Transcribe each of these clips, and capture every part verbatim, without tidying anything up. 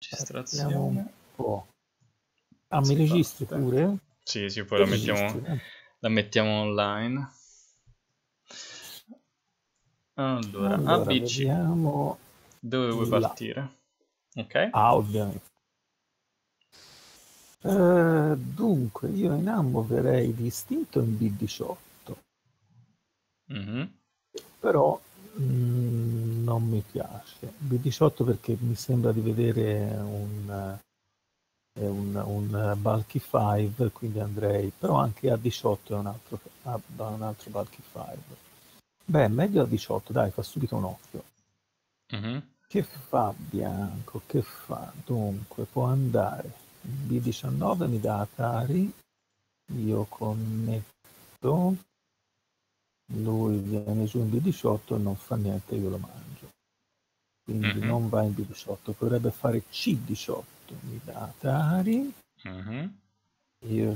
Partiamo un Registrazione. po'. Ah, mi Si registri parte. pure? Sì, sì, poi Mi la registri, mettiamo, eh? la mettiamo online. Allora, Allora, A B C. vediamo Dove vuoi là. partire? Ok? Ah, ovviamente. Eh, dunque, io in ambo avrei distinto in B diciotto, Mhm. però mm, non mi piace. B diciotto perché mi sembra di vedere un, è un, un bulky cinque, quindi andrei, però anche A diciotto è un altro, ah, un altro bulky cinque. Beh, meglio A diciotto, dai, fa subito un occhio. Mhm. Che fa bianco? Che fa? Dunque, può andare. B diciannove mi dà Atari, io connetto, lui viene giù in B diciotto e non fa niente, io lo mangio. Quindi Mhm. non va in B diciotto, potrebbe fare C diciotto, mi dà Atari, Mhm. io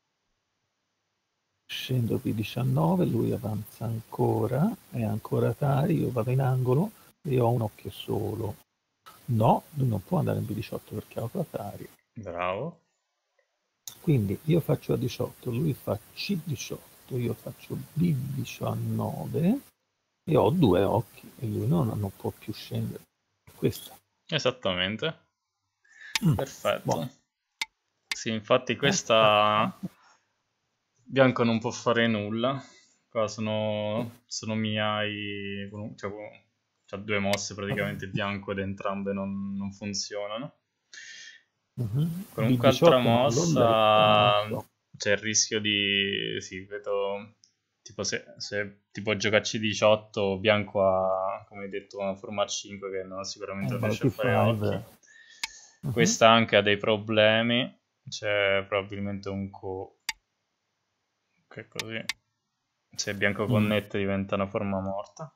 scendo B diciannove, lui avanza ancora, è ancora Atari, io vado in angolo e ho un occhio solo. No, lui non può andare in B diciotto perché ha Atari. Bravo. Quindi io faccio A diciotto, lui fa C diciotto, io faccio B diciannove e ho due occhi e lui non, non può più scendere. Questa. Esattamente. Mm, buono. Perfetto. Sì, infatti Eh, eh, questa Bianco non può fare nulla. Qua sono, sono miei, cioè, c'ha due mosse praticamente bianco ed entrambe non, non funzionano. mhm. Qualunque altra B diciotto non l'ho letto, non mossa so. c'è il rischio di, sì, vedo, tipo se, se tipo gioca C diciotto, bianco ha, come hai detto, una forma A cinque che non- È sicuramente il non riesce a Bulky fare occhi. cinque. Mhm. Questa anche ha dei problemi, c'è probabilmente un co che così, se bianco Mm. connette diventa una forma morta.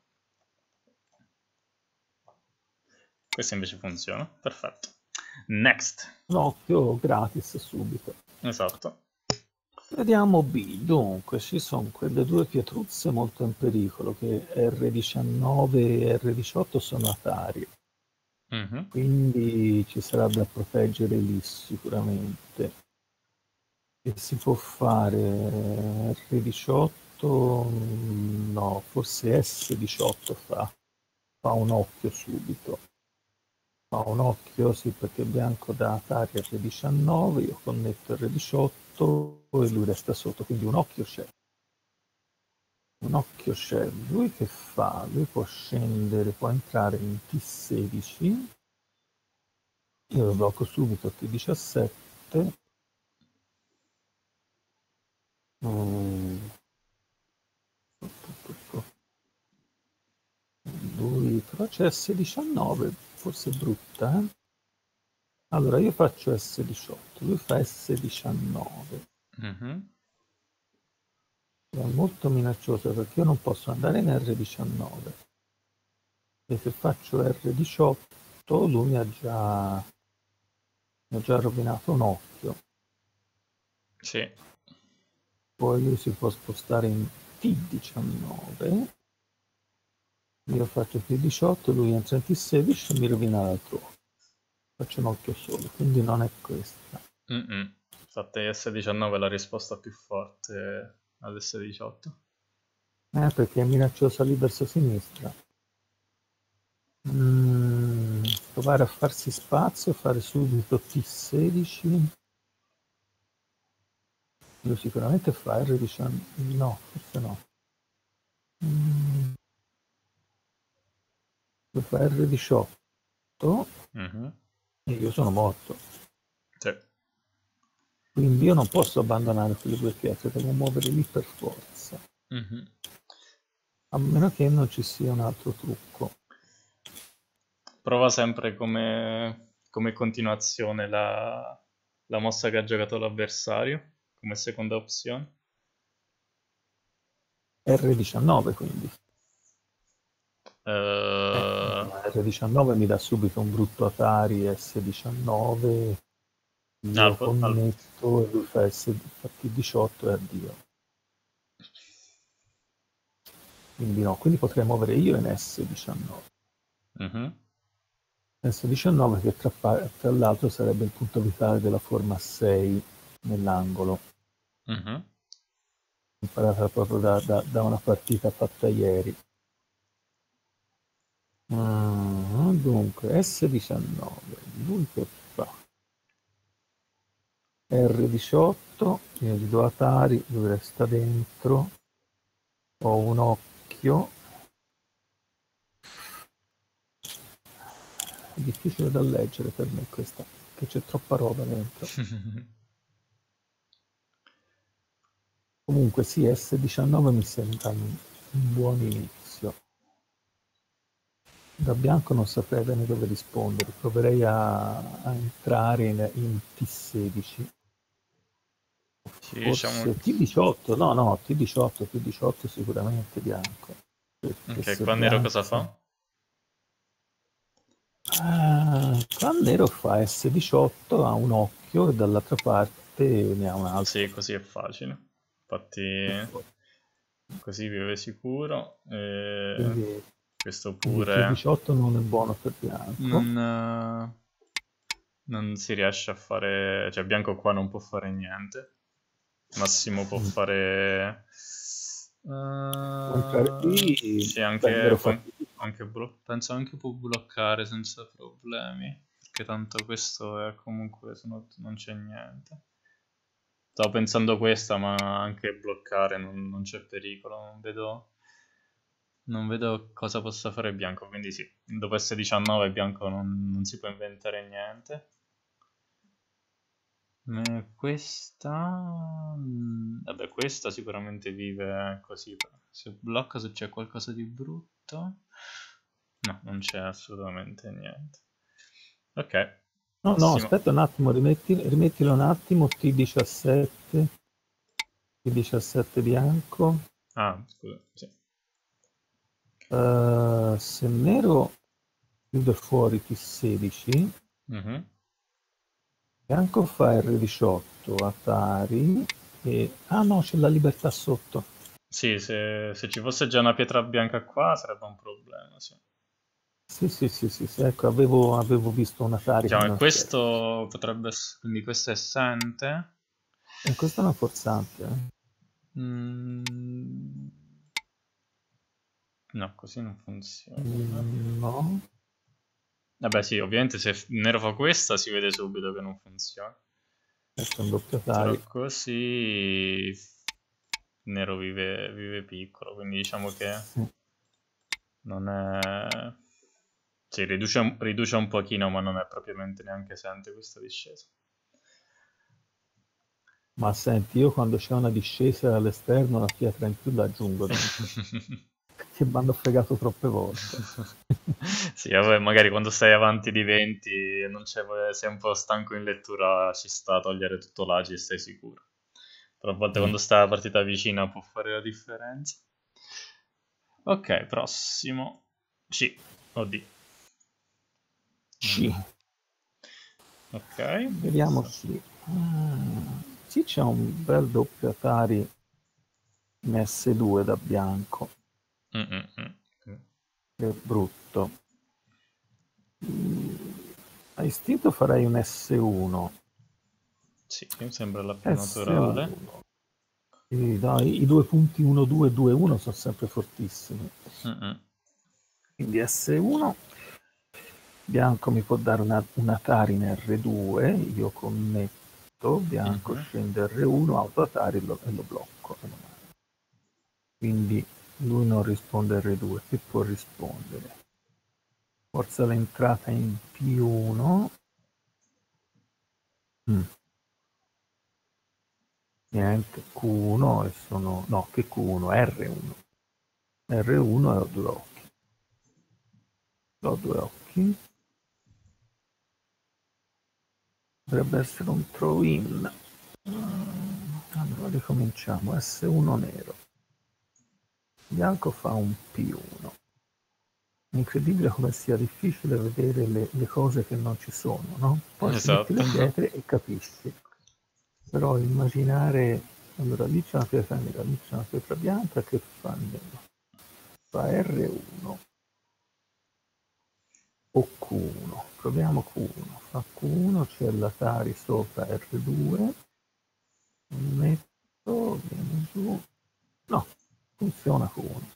Questa invece funziona, perfetto. Next, Un occhio gratis subito. esatto. Vediamo B. Dunque, ci sono quelle due pietruzze molto in pericolo, che R diciannove e R diciotto sono Atari. Mhm. Quindi ci sarà da proteggere lì sicuramente. E si può fare R diciotto, mm, no, forse S diciotto fa, fa un occhio subito. Fa un occhio, sì, perché bianco da Atari R diciannove, io connetto R diciotto e lui resta sotto, quindi un occhio c'è. Un occhio c'è. Lui che fa? Lui può scendere, può entrare in T sedici. Io lo blocco subito T diciassette. Mm. Lui però c'è S diciannove, forse è brutta, eh? Allora io faccio S diciotto, lui fa S diciannove. Mhm. È molto minaccioso perché io non posso andare in R diciannove. E se faccio R diciotto lui mi ha già, mi ha già rovinato un occhio. Sì. Poi lui si può spostare in T diciannove. Io faccio T diciotto, lui entra in T sedici e mi rovina l'altro occhio. Faccio un occhio solo, quindi non è questa. Mm-mm. Infatti S diciannove è la risposta più forte ad S diciotto. Eh, perché è minacciosa lì verso sinistra. Mm, provare a farsi spazio, fare subito T sedici. Lui sicuramente fa R diciannove. No, forse no. Mm, lui fa R diciotto Mhm. e io sono morto. Sì. Quindi io non posso abbandonare quelle due pietre, devo muovere lì per forza. Mhm. A meno che non ci sia un altro trucco. Prova sempre come, come continuazione la, la mossa che ha giocato l'avversario, come seconda opzione. R diciannove quindi. Eh, Eh, ma R diciannove mi dà subito un brutto Atari S diciannove, io al po- al- connetto e lui fa, S, fa T diciotto e addio. Quindi no, quindi potrei muovere io in S diciannove. Mhm. S diciannove che tra, tra l'altro sarebbe il punto vitale della forma sei nell'angolo, Mhm. imparata proprio da, da, da una partita fatta ieri. Ah, dunque, S diciannove, lui che fa? R diciotto, io gli do Atari, lui resta dentro, ho un occhio, è difficile da leggere per me questa, che c'è troppa roba dentro. Comunque sì, S diciannove mi sembra un, un buon inizio. Da bianco non saprei bene dove rispondere, proverei a, a entrare in, in T sedici. Sì, diciamo... Forse T diciotto, no no, T diciotto, T diciotto sicuramente bianco. Perché Ok, se qua nero cosa bianco... fa? Ah, qua nero fa S diciotto, ha un occhio e dall'altra parte ne ha un altro. Sì, così è facile. Infatti, così vive sicuro. E Quindi, questo quindi T pure diciotto non è buono per bianco. non, eh, non si riesce a fare... Cioè, bianco qua non può fare niente. Massimo può Mm. fare... Può entrare eh, qui, sì, beh, nero anche, può- fa anche blo- penso anche può bloccare senza problemi. Perché tanto questo è comunque, se no non c'è niente. Stavo pensando questa, ma anche bloccare non, non c'è pericolo, non vedo, non vedo cosa possa fare bianco, quindi sì, dopo S diciannove bianco non, non si può inventare niente. Eh, questa... mm, Vabbè, questa sicuramente vive così, se blocca se c'è qualcosa di brutto. No, non c'è assolutamente niente. Ok, no, no, prossimo. aspetta un attimo, rimetti, rimettilo un attimo, T diciassette, T diciassette bianco. Ah, scusa, sì. Eh, se nero chiude fuori T sedici, Mhm. bianco fa R diciotto, Atari, e... ah no, c'è la libertà sotto. Sì, se, se ci fosse già una pietra bianca qua sarebbe un problema, sì. Sì, sì, sì, sì, sì, ecco, avevo, avevo visto un Atari che Diciamo che non c'era. questo potrebbe essere, quindi questo è assente. E questo è una forzante, eh. Mm, no, così non funziona. Mm, no, Vabbè, sì, ovviamente se f- nero fa questa si vede subito che non funziona. questo è un doppio Atari. Però così nero vive, vive piccolo, quindi diciamo che Sì. non è... Sì, riduce un, riduce un pochino, ma non è propriamente neanche esente questa discesa. Ma senti, io quando c'è una discesa all'esterno, la pietra in più la aggiungo dentro, che mi hanno fregato troppe volte. Sì, vabbè, magari quando stai avanti di venti e non c'è, sei un po' stanco in lettura, ci sta a togliere tutto l'agi e stai sicuro. Però a volte Mm. quando sta la partita vicina può fare la differenza. Ok, prossimo. C o D. C. Ok. Vediamo C. Ah, sì, c'è un bel doppio Atari in S due da bianco, Mm, mm, mm. che è brutto. A istinto farei un S uno. Sì, mi sembra la più naturale. S uno. E dai, i due punti uno due due uno sono sempre fortissimi. Mm, mm. Quindi S uno. Bianco mi può dare una, un Atari in R due, io connetto, bianco Mhm. scende R uno, auto Atari e lo, e lo blocco. Quindi lui non risponde R due, che può rispondere? Forza l'entrata in P uno. Mm, niente, Q uno e sono... no, che Q uno, R uno. R uno e ho due occhi. Ho due occhi. Dovrebbe essere un throw-in. Allora ricominciamo. S uno nero. Bianco fa un P uno. È incredibile come sia difficile vedere le, le cose che non ci sono, no? Poi ci metti Esatto. le pietre e capisci. Però immaginare... Allora lì c'è una pietra nera, lì c'è una pietra bianca che fa nero. Fa R uno. o Q uno. Proviamo Q uno. Fa Q uno, c'è l'Atari sopra R due. Metto, viene giù. No, funziona Q uno.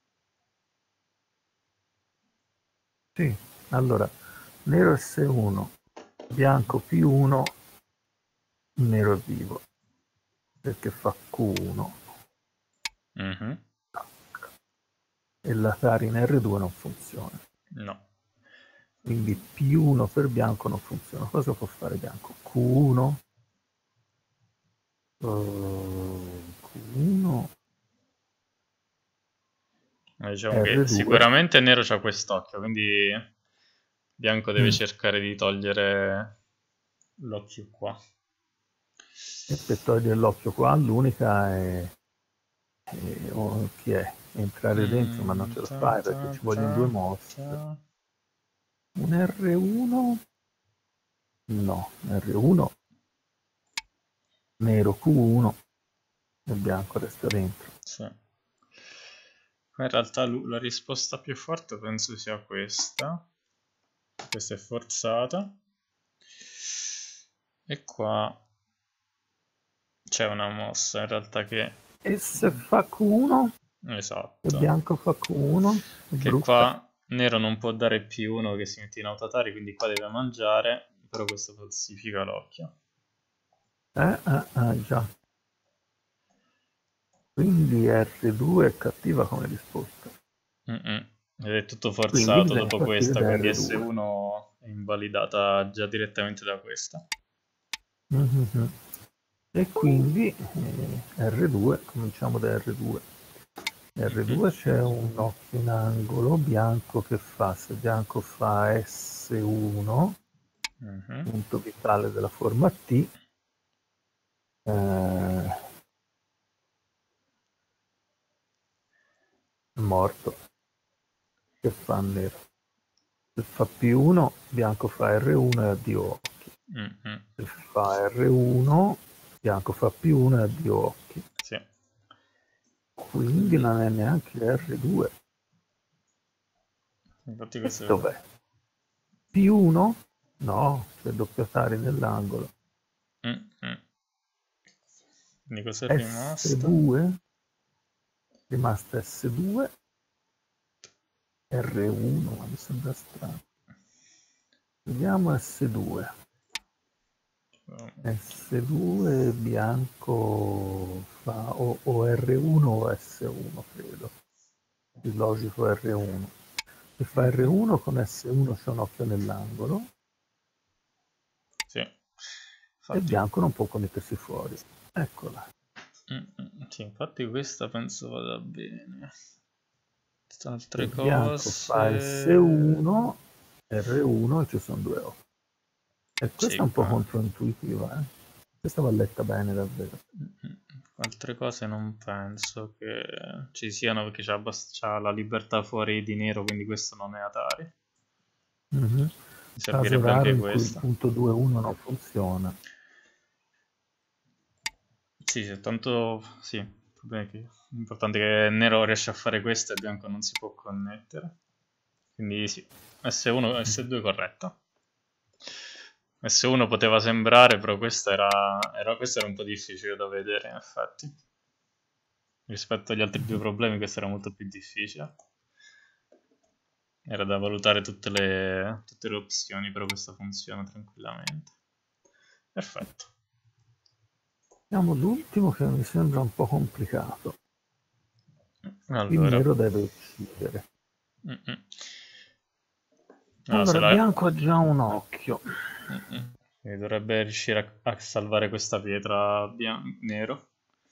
Sì, allora, nero S uno, bianco P uno, nero è vivo, perché fa Q uno. Mm-hmm. E l'Atari in R due non funziona. No. Quindi P uno per bianco non funziona. Cosa può fare bianco? Q uno? Uh, Q uno. Diciamo che R due. sicuramente nero c'ha quest'occhio, quindi bianco deve Mm. cercare di togliere l'occhio qua. E per togliere l'occhio qua, l'unica è, è oh, chi è? Entrare dentro, ma non Mm, ce la ta, fai perché ta, ci vogliono due ta, mosse. ta. Un R uno? No, R uno, nero Q uno e bianco resta dentro. Sì. In realtà lu- la risposta più forte penso sia questa. Questa è forzata. E qua c'è una mossa in realtà che... E se fa Q uno e Esatto. bianco fa Q uno, è Che brutta. qua nero non può dare più uno che si mette in autotari, quindi qua deve mangiare, però questo falsifica l'occhio. Eh, eh, eh, già. Quindi R due è cattiva come risposta. Mm-mm. Ed è tutto Quindi forzato bisogna dopo partire questa, da quindi R due. S uno è invalidata già direttamente da questa. Mm-hmm. E quindi eh, R due, cominciamo da R due. R due c'è un occhio in angolo bianco che fa, se bianco fa S uno, Mm-hmm. punto vitale della forma T, eh, è morto. Che fa nero? Se fa P uno, bianco fa R uno e addio occhi. Mm-hmm. Se fa R uno, bianco fa P uno e addio occhi. Sì. Quindi non è neanche R due. Infatti E questo è... dov'è? P uno? No, c'è doppio tari nell'angolo. Mm-mm. Quindi cosa è rimasto? S due? Rimasta S due. R uno, ma mi sembra strano. Vediamo S due. S due bianco fa o, o R uno o S uno, credo. Il logico R uno. Se fa R uno con S uno c'è un occhio nell'angolo Sì. e Infatti... bianco non può connettersi fuori. Eccola. Mm-mm. Sì, infatti questa penso vada bene. Queste Se altre bianco fa S cose... uno, R uno e ci sono due occhi. E Sì, questa è un po' qua. controintuitiva, eh? Questa va letta bene davvero. Mm-mm. Altre cose non penso che ci siano perché c'ha, abbast- c'ha la libertà fuori di nero, quindi questo non è Atari. Mm-hmm. Mi Caso servirebbe raro anche in cui il questa. punto due uno non funziona. Sì, sì, tanto sì. Il problema è che l'importante è che nero riesce a fare questo e bianco non si può connettere. Quindi sì, S uno, S due corretta. S uno poteva sembrare, però questa era, era, questo era un po' difficile da vedere, in effetti. Rispetto agli altri due problemi, questo era molto più difficile. Era da valutare tutte le, tutte le opzioni, però questo funziona tranquillamente. Perfetto. Vediamo l'ultimo che mi sembra un po' complicato. Qui Allora, nero deve uccidere. mm-mm. No, se Allora, la... bianco ha già un occhio. mm-mm. Quindi dovrebbe riuscire a, a salvare questa pietra bian- nero.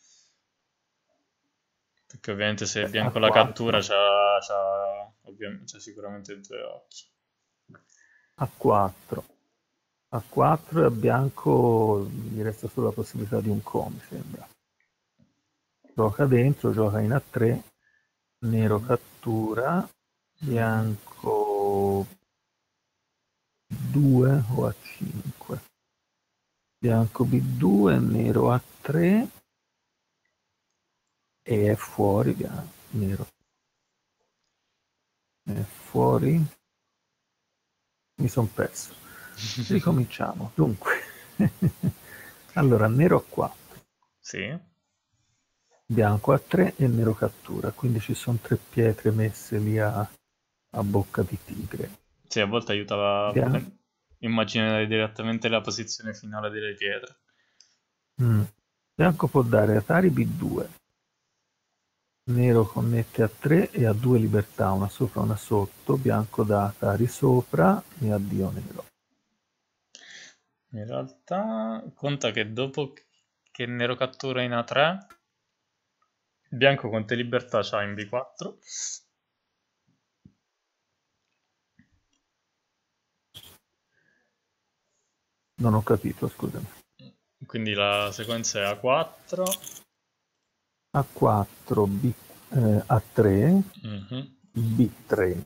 Perché ovviamente se Beh, a bianco la cattura quattro. c'ha, c'ha, ovviamente, c'ha sicuramente due occhi. A quattro. A quattro e a bianco gli resta solo la possibilità di un come, mi sembra. Gioca dentro, gioca in A tre, nero Mm. cattura, Mhm. bianco due o A cinque. Bianco B due, nero A tre e è fuori bianco, nero. È fuori. Mi son perso. Ricominciamo. Dunque, allora, nero a quattro, Sì, bianco a tre e nero cattura, quindi ci sono tre pietre messe lì a, a bocca di tigre. sì, a volte aiutava a Bia- pre- immaginare direttamente la posizione finale delle pietre. mm. Bianco può dare Atari B due, nero connette a tre e a due libertà, una sopra e una sotto, bianco dà Atari sopra e addio nero. In realtà, conta che dopo che il nero cattura in A tre, il bianco con te libertà c'ha in B quattro. Non ho capito, scusami. Quindi la sequenza è A quattro. A quattro, B, eh, A tre, Mhm. B tre.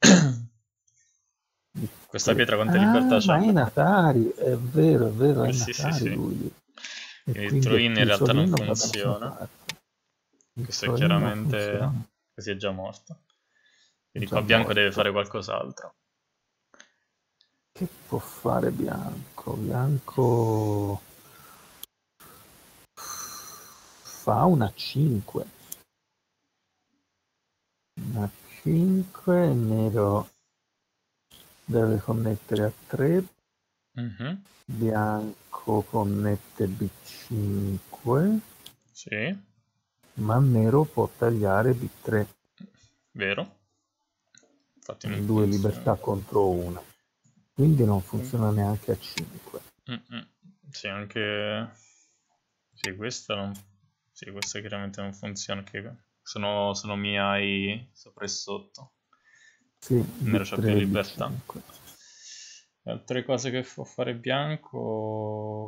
Questa pietra con te libertà Ah, ma è c'ha. Natari, è vero, è vero, è Eh sì, sì, Natari sì. lui. E Quindi il quindi è throw-in in chiuso realtà lì, non non va da nessuna funziona. parte. Il Questo è throw-in non funziona, chiaramente così è già morto. è Quindi già qua bianco deve morto. fare qualcos'altro. Che può fare bianco? Bianco fa una cinque. Una cinque, nero deve connettere a tre, Mhm. bianco connette B cinque, Sì, ma nero può tagliare B tre. vero. Infatti non Due funziona. libertà contro una, quindi non funziona neanche a cinque. Mm-mm. Sì, anche... Sì, questa non... Sì, questa chiaramente non funziona, che sono, sono miei sopra e sotto. Sì, Nero c'ha più B tre, libertà. B cinque. Altre cose che può fare bianco...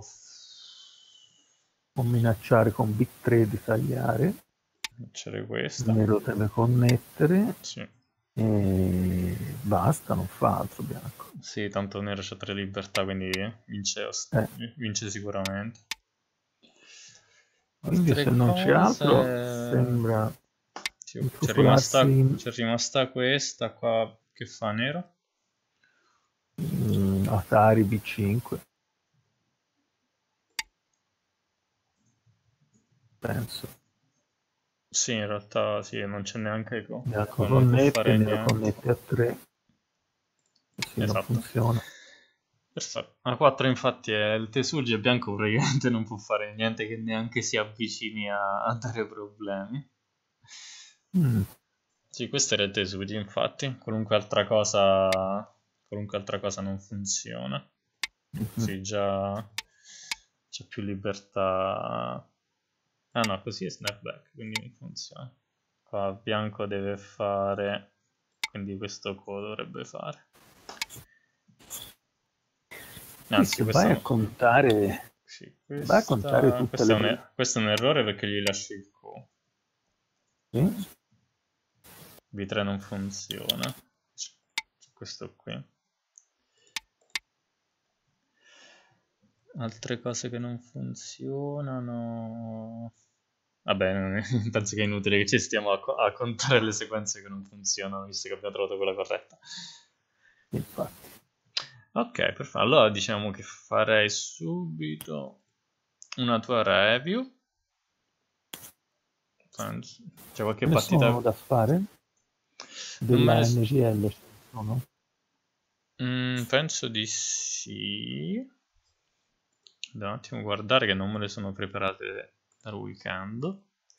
Può minacciare con B tre di tagliare, C'era questa. nero deve connettere Sì. e basta, non fa altro bianco. Sì, tanto nero c'ha tre libertà, quindi vince, Eh, vince sicuramente. quindi Altre se non c'è altro cose... sembra Sì, c'è intrufolarsi rimasta, in c'è rimasta questa qua che fa nero. mm, Atari B cinque, penso. Sì, in realtà sì, non c'è neanche co- Bianco qua, non può connette, fare nero niente. connette a tre, così non Esatto. funziona. Perfetto. A quattro infatti è il Tesuji e bianco praticamente non può fare niente che neanche si avvicini a, a dare problemi. Mm, Sì, questo era il Tesuji infatti, qualunque altra cosa, qualunque altra cosa non funziona. mhm. Sì, già c'è più libertà. Ah no, così è snapback, quindi non funziona. Qua bianco deve fare, quindi questo qua dovrebbe fare. Qui Anzi, se vai questa a no. contare, Sì, vai a contare questa, tutte questo è le un, posizioni. er- questo è un errore perché gli lasci il Q. B tre non funziona. C'è questo qui. Altre cose che non funzionano. Vabbè, non è- penso che è inutile che ci stiamo a, co- a contare le sequenze che non funzionano, visto che abbiamo trovato quella corretta. Infatti, Ok, perfetto. Allora diciamo che farei subito una tua review. Penso- C'è qualche ce ne sono partita? da fare Non me della ne... s- N G L, ce ne sono? Mm, penso di sì. Devo un attimo guardare che non me le sono preparate dal weekend.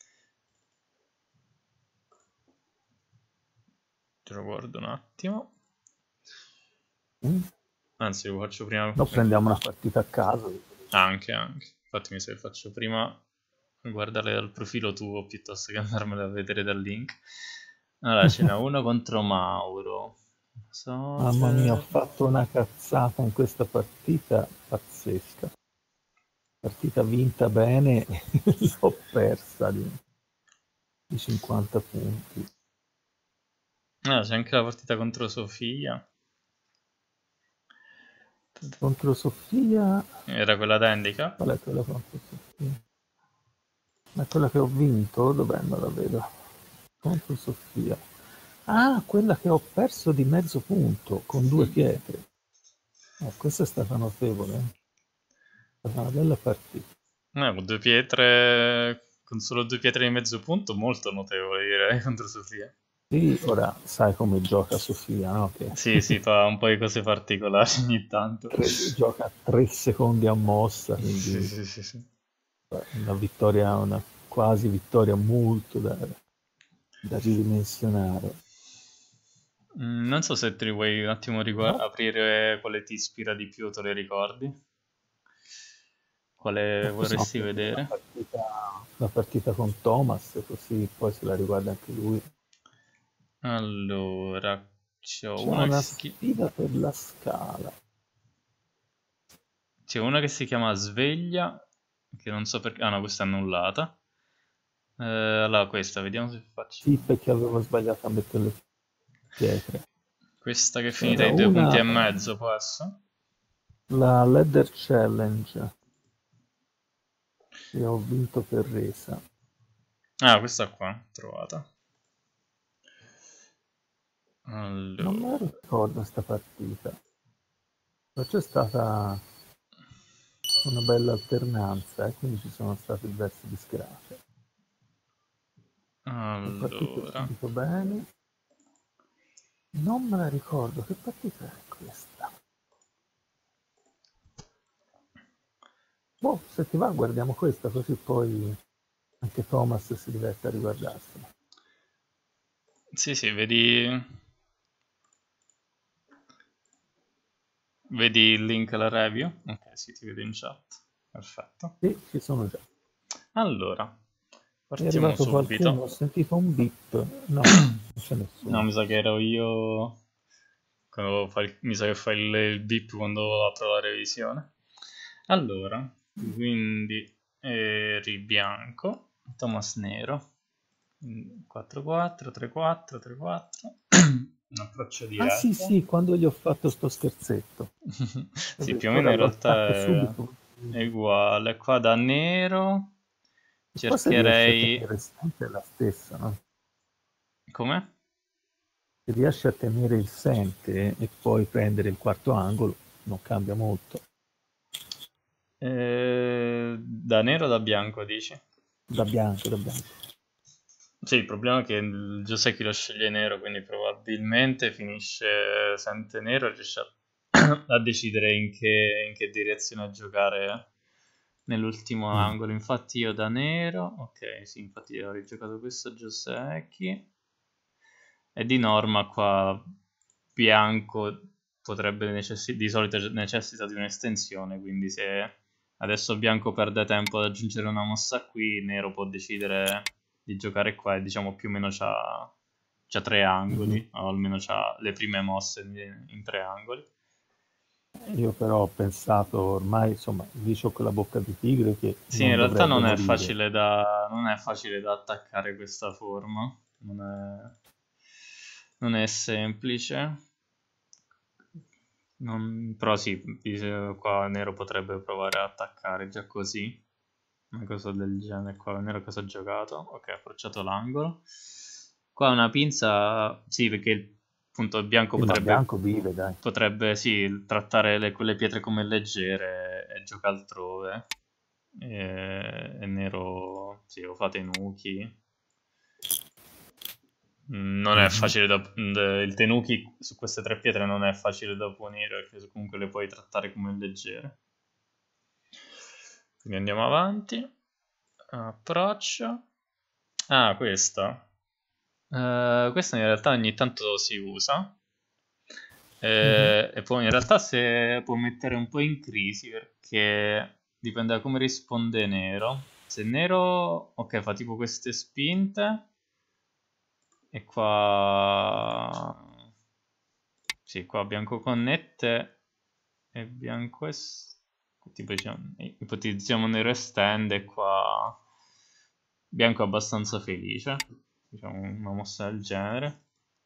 Te lo guardo un attimo. Mm? Anzi, lo faccio prima. No, prendiamo una partita a caso. Anche, anche. Infatti mi sa che faccio prima guardarle dal profilo tuo piuttosto che andarmela a vedere dal link. Allora, ce n'è uno contro Mauro. Mamma mia, ho Soper. fatto una cazzata in questa partita pazzesca. Partita vinta bene, l'ho persa di, di cinquanta punti. Ah, c'è anche la partita contro Sofia. Contro Sofia, Era quella da handicap. qual è quella contro Sofia? Ma quella che ho vinto, dov'è? Non la vedo. Contro Sofia. Ah, quella che ho perso di mezzo punto con due pietre. Eh, questa è stata notevole, eh. È stata una bella partita. Eh, con due pietre, con solo due pietre di mezzo punto, molto notevole direi contro Sofia. Sì, ora sai come gioca Sofia, no? Che Sì, sì, fa un po' di cose particolari ogni tanto. tre- gioca tre secondi a mossa, Sì, quindi sì, sì, sì. eh, una vittoria, una quasi vittoria molto da, da ridimensionare. Mm, non so se ti vuoi un attimo rigua- No, aprire quale ti ispira di più, te le ricordi? Quale possiamo vorresti prendere la vedere? partita, la partita con Thomas, così poi se la riguarda anche lui. Allora, c'è C'è una che una si, chi- sfida per la scala. c'è una che si chiama Sveglia, che non so perché... Ah no, questa è annullata. Eh, allora, questa, vediamo se faccio... Sì, perché avevo sbagliato a mettere le pietre. Questa che è finita C'era ai due punti una, e mezzo, può essere? la Ladder Challenge, e ho vinto per resa. Ah, questa qua, trovata. Non me la Allora... ricordo sta partita, ma c'è stata una bella alternanza e quindi ci sono state diverse disgrazie. Le partite Allora... subito bene. Non me la ricordo, che partita è questa? Boh, se ti va guardiamo questa, così poi anche Thomas si diverte a riguardarsela. Sì, sì, vedi... Vedi il link alla review? Ok, sì, ti vedo in chat. Perfetto. Sì, ci sono già. Allora, È partiamo arrivato qualcuno, ho subito. sentito un beep. No, non c'è No, nessuno. mi sa che ero io. Quando fa il- mi sa che fa il, il beep quando apro la revisione. Allora, quindi eri bianco, Thomas nero, quattro quattro, tre quattro, tre quattro, un approccio Ah sì, diretto. sì, quando gli ho fatto sto scherzetto. Sì, Capito? più o meno Ora in lo realtà attacco è, subito. è uguale. Qua da nero E poi se riesci a cercherei... tenere sempre la stessa, no? Come? Se riesci a tenere il sente e poi prendere il quarto angolo, non cambia molto. Eh, da nero o da bianco, dici? Da bianco, da bianco. Sì, il problema è che il Giosecchi lo sceglie nero, quindi probabilmente finisce sempre nero e riesce a, a decidere in che, in che direzione giocare nell'ultimo Mm. angolo. Infatti io da nero, ok, sì, infatti ho rigiocato questo Giosecchi. E di norma qua bianco potrebbe necessi- di solito necessita di un'estensione, quindi se adesso bianco perde tempo ad aggiungere una mossa qui, nero può decidere di giocare qua e diciamo più o meno c'ha, c'ha tre Mhm. angoli, o almeno c'ha le prime mosse in, in tre angoli. Io però ho pensato ormai, insomma, dice con la bocca di tigre che Sì, in non realtà dovrebbe non è morire. facile da, non è facile da attaccare questa forma, non è, non è semplice. Non- però sì, bis- qua Nero potrebbe provare a attaccare già così. Una cosa del genere. Qua Nero cosa ha giocato? Ok, ha approcciato l'angolo. Qua una pinza, sì, perché appunto il bianco Sì, ma potrebbe, bianco vive, dai. potrebbe sì, trattare le- quelle pietre come leggere e gioca altrove. E, e Nero, sì, o fate Nuki. Mm, Non è Mhm. facile da... d- Il Tenuki su queste tre pietre non è facile da punire perché comunque le puoi trattare come leggere. Quindi andiamo avanti. Approccio. Ah, questa. Eh, questa in realtà ogni tanto si usa. Mhm. Eh, e poi in realtà se può mettere un po' in crisi perché dipende da come risponde Nero. Se Nero, ok, fa tipo queste spinte. E qua... Sì, qua bianco connette e bianco es... tipo diciamo, ipotizziamo nero estende e qua bianco è abbastanza felice, diciamo una mossa del genere.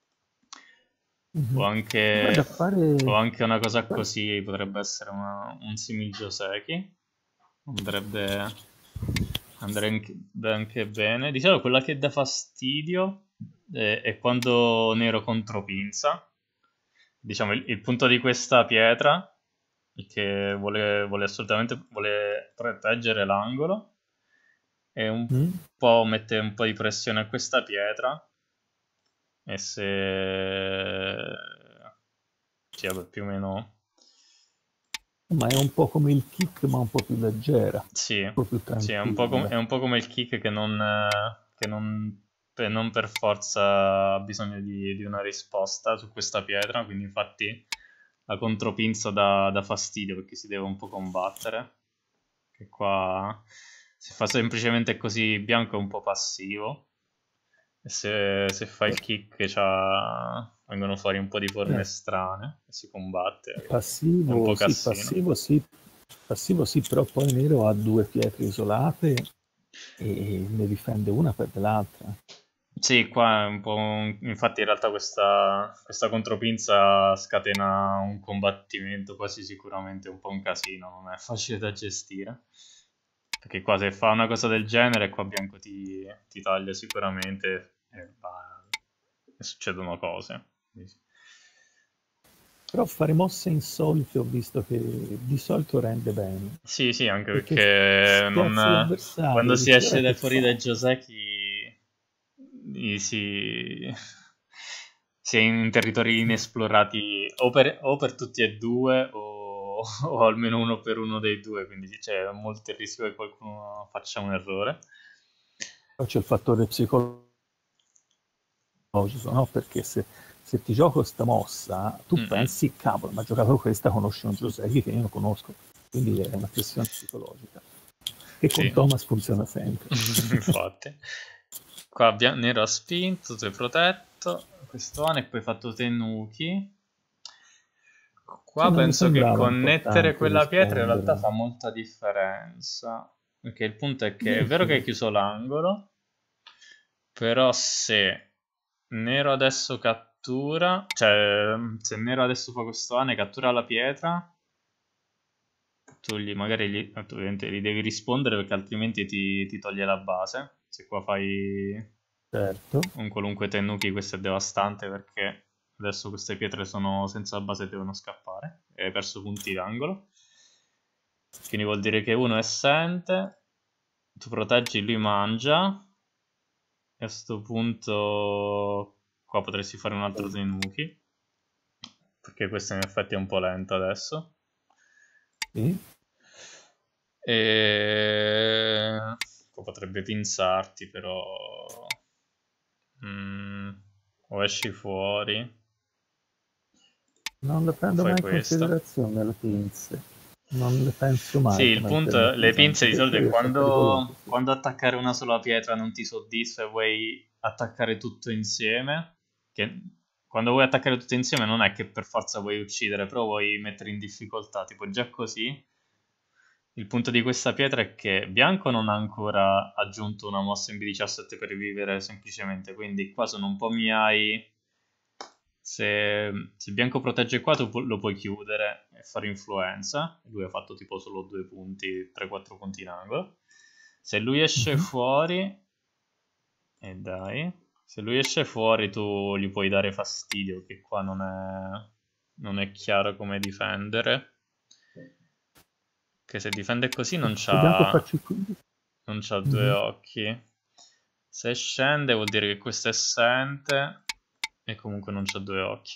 O Mhm. Guarda, anche, o fare... anche una cosa così potrebbe essere una- un simil Joseki, andrebbe, andrebbe anche bene. Diciamo quella che dà fastidio è, è quando nero contropinza. Diciamo il, il punto di questa pietra che vuole, vuole assolutamente vuole proteggere l'angolo e un Mm? po' mette un po' di pressione a questa pietra e se... Sì, vabbè, più o meno... Ma è un po' come il kick, ma un po' più leggera, un Sì, po' più sì, è un po' com- tranquilla. è un po' come il kick che non, eh, che non, per, non per forza ha bisogno di, di una risposta su questa pietra, quindi infatti la contropinza dà, dà fastidio perché si deve un po' combattere, che qua se fa semplicemente così bianco è un po' passivo, e se, se fa il kick c'ha- vengono fuori un po' di forme Eh, strane e si combatte, è un po' passivo, sì, cassino. passivo, sì, passivo, sì, però poi Nero ha due pietre isolate e ne difende una per l'altra. Sì, qua è un po'... un- infatti in realtà questa, questa contropinza scatena un combattimento quasi sicuramente un po' un casino, non è facile da gestire. Perché qua se fa una cosa del genere, qua Bianco ti, ti taglia sicuramente e, va- e succedono cose. Quindi sì. Però fare mosse insolite ho visto che di solito rende bene, Sì, sì, anche perché perché spiazzi non- l'avversario quando e si dici esce ora dai che fuori dai fa? Joseki gli si... si è in territori inesplorati o per, o per tutti e due o, o almeno uno per uno dei due, quindi c'è molto il rischio che qualcuno faccia un errore. Poi c'è il fattore psicologico, no? Perché se, se ti gioco sta mossa, tu Mm-mm. pensi, cavolo, ma ha giocato questa, conosce un Giuseppe che io non conosco, quindi è una questione psicologica, che con Sì, Thomas funziona sempre. infatti. Qua abbia- nero ha spinto, tu hai protetto, questo One e poi hai fatto Tenuki. Sì, Qua non mi penso che sembrava connettere importante quella pietra in realtà rispondere. fa molta differenza. Perché il punto è che è vero che hai Dici, chiuso l'angolo, però se nero adesso cattura, cioè se nero adesso fa questo One e cattura la pietra, tu gli, magari gli, ovviamente gli devi rispondere perché altrimenti ti, ti toglie la base. Se qua fai certo. un qualunque Tenuki questo è devastante perché adesso queste pietre sono senza base e devono scappare e hai perso punti d'angolo. Quindi vuol dire che uno è assente, tu proteggi, lui mangia e a sto punto qua potresti fare un altro Tenuki perché questo in effetti è un po' lento adesso. Sì. E qua potrebbe pinzarti però mm, o esci fuori Non le o prendo fai mai in questa. considerazione le pinze. Non le penso Sì, mai il come punto, le alternativa, pinze anche di solito perché è è pericoloso. quando, Sì. quando attaccare una sola pietra non ti soddisfa e vuoi attaccare tutto insieme, che quando vuoi attaccare tutto insieme non è che per forza vuoi uccidere, però vuoi mettere in difficoltà, tipo già così. Il punto di questa pietra è che Bianco non ha ancora aggiunto una mossa in B diciassette per vivere semplicemente, quindi qua sono un po' miei. Se, se Bianco protegge qua, tu pu- lo puoi chiudere e fare influenza. Lui ha fatto tipo solo due punti, tre quattro punti in angolo. Se lui esce Mhm. fuori, e dai, se lui esce fuori, tu gli puoi dare fastidio, che qua non è, non è chiaro come difendere. Che se difende così non Se bianco fa c'ha, C quindici. non c'ha due Mhm. occhi. Se scende vuol dire che questo è assente e comunque non c'ha due occhi.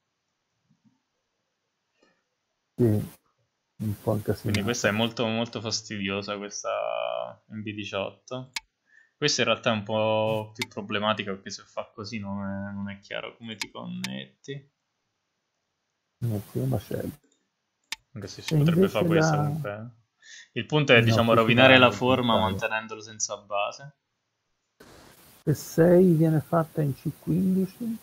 Sì, un po' Quindi questa è incasinato. molto molto fastidiosa questa in B diciotto. Questa in realtà è un po' più problematica perché se fa così non è, non è chiaro come ti connetti. Nel primo macello. Anche se si E potrebbe fare invece questo la... comunque. Il punto è No, diciamo qui si rovinare va la nel forma dettaglio. mantenendolo senza base. Se sei viene fatta in C quindici.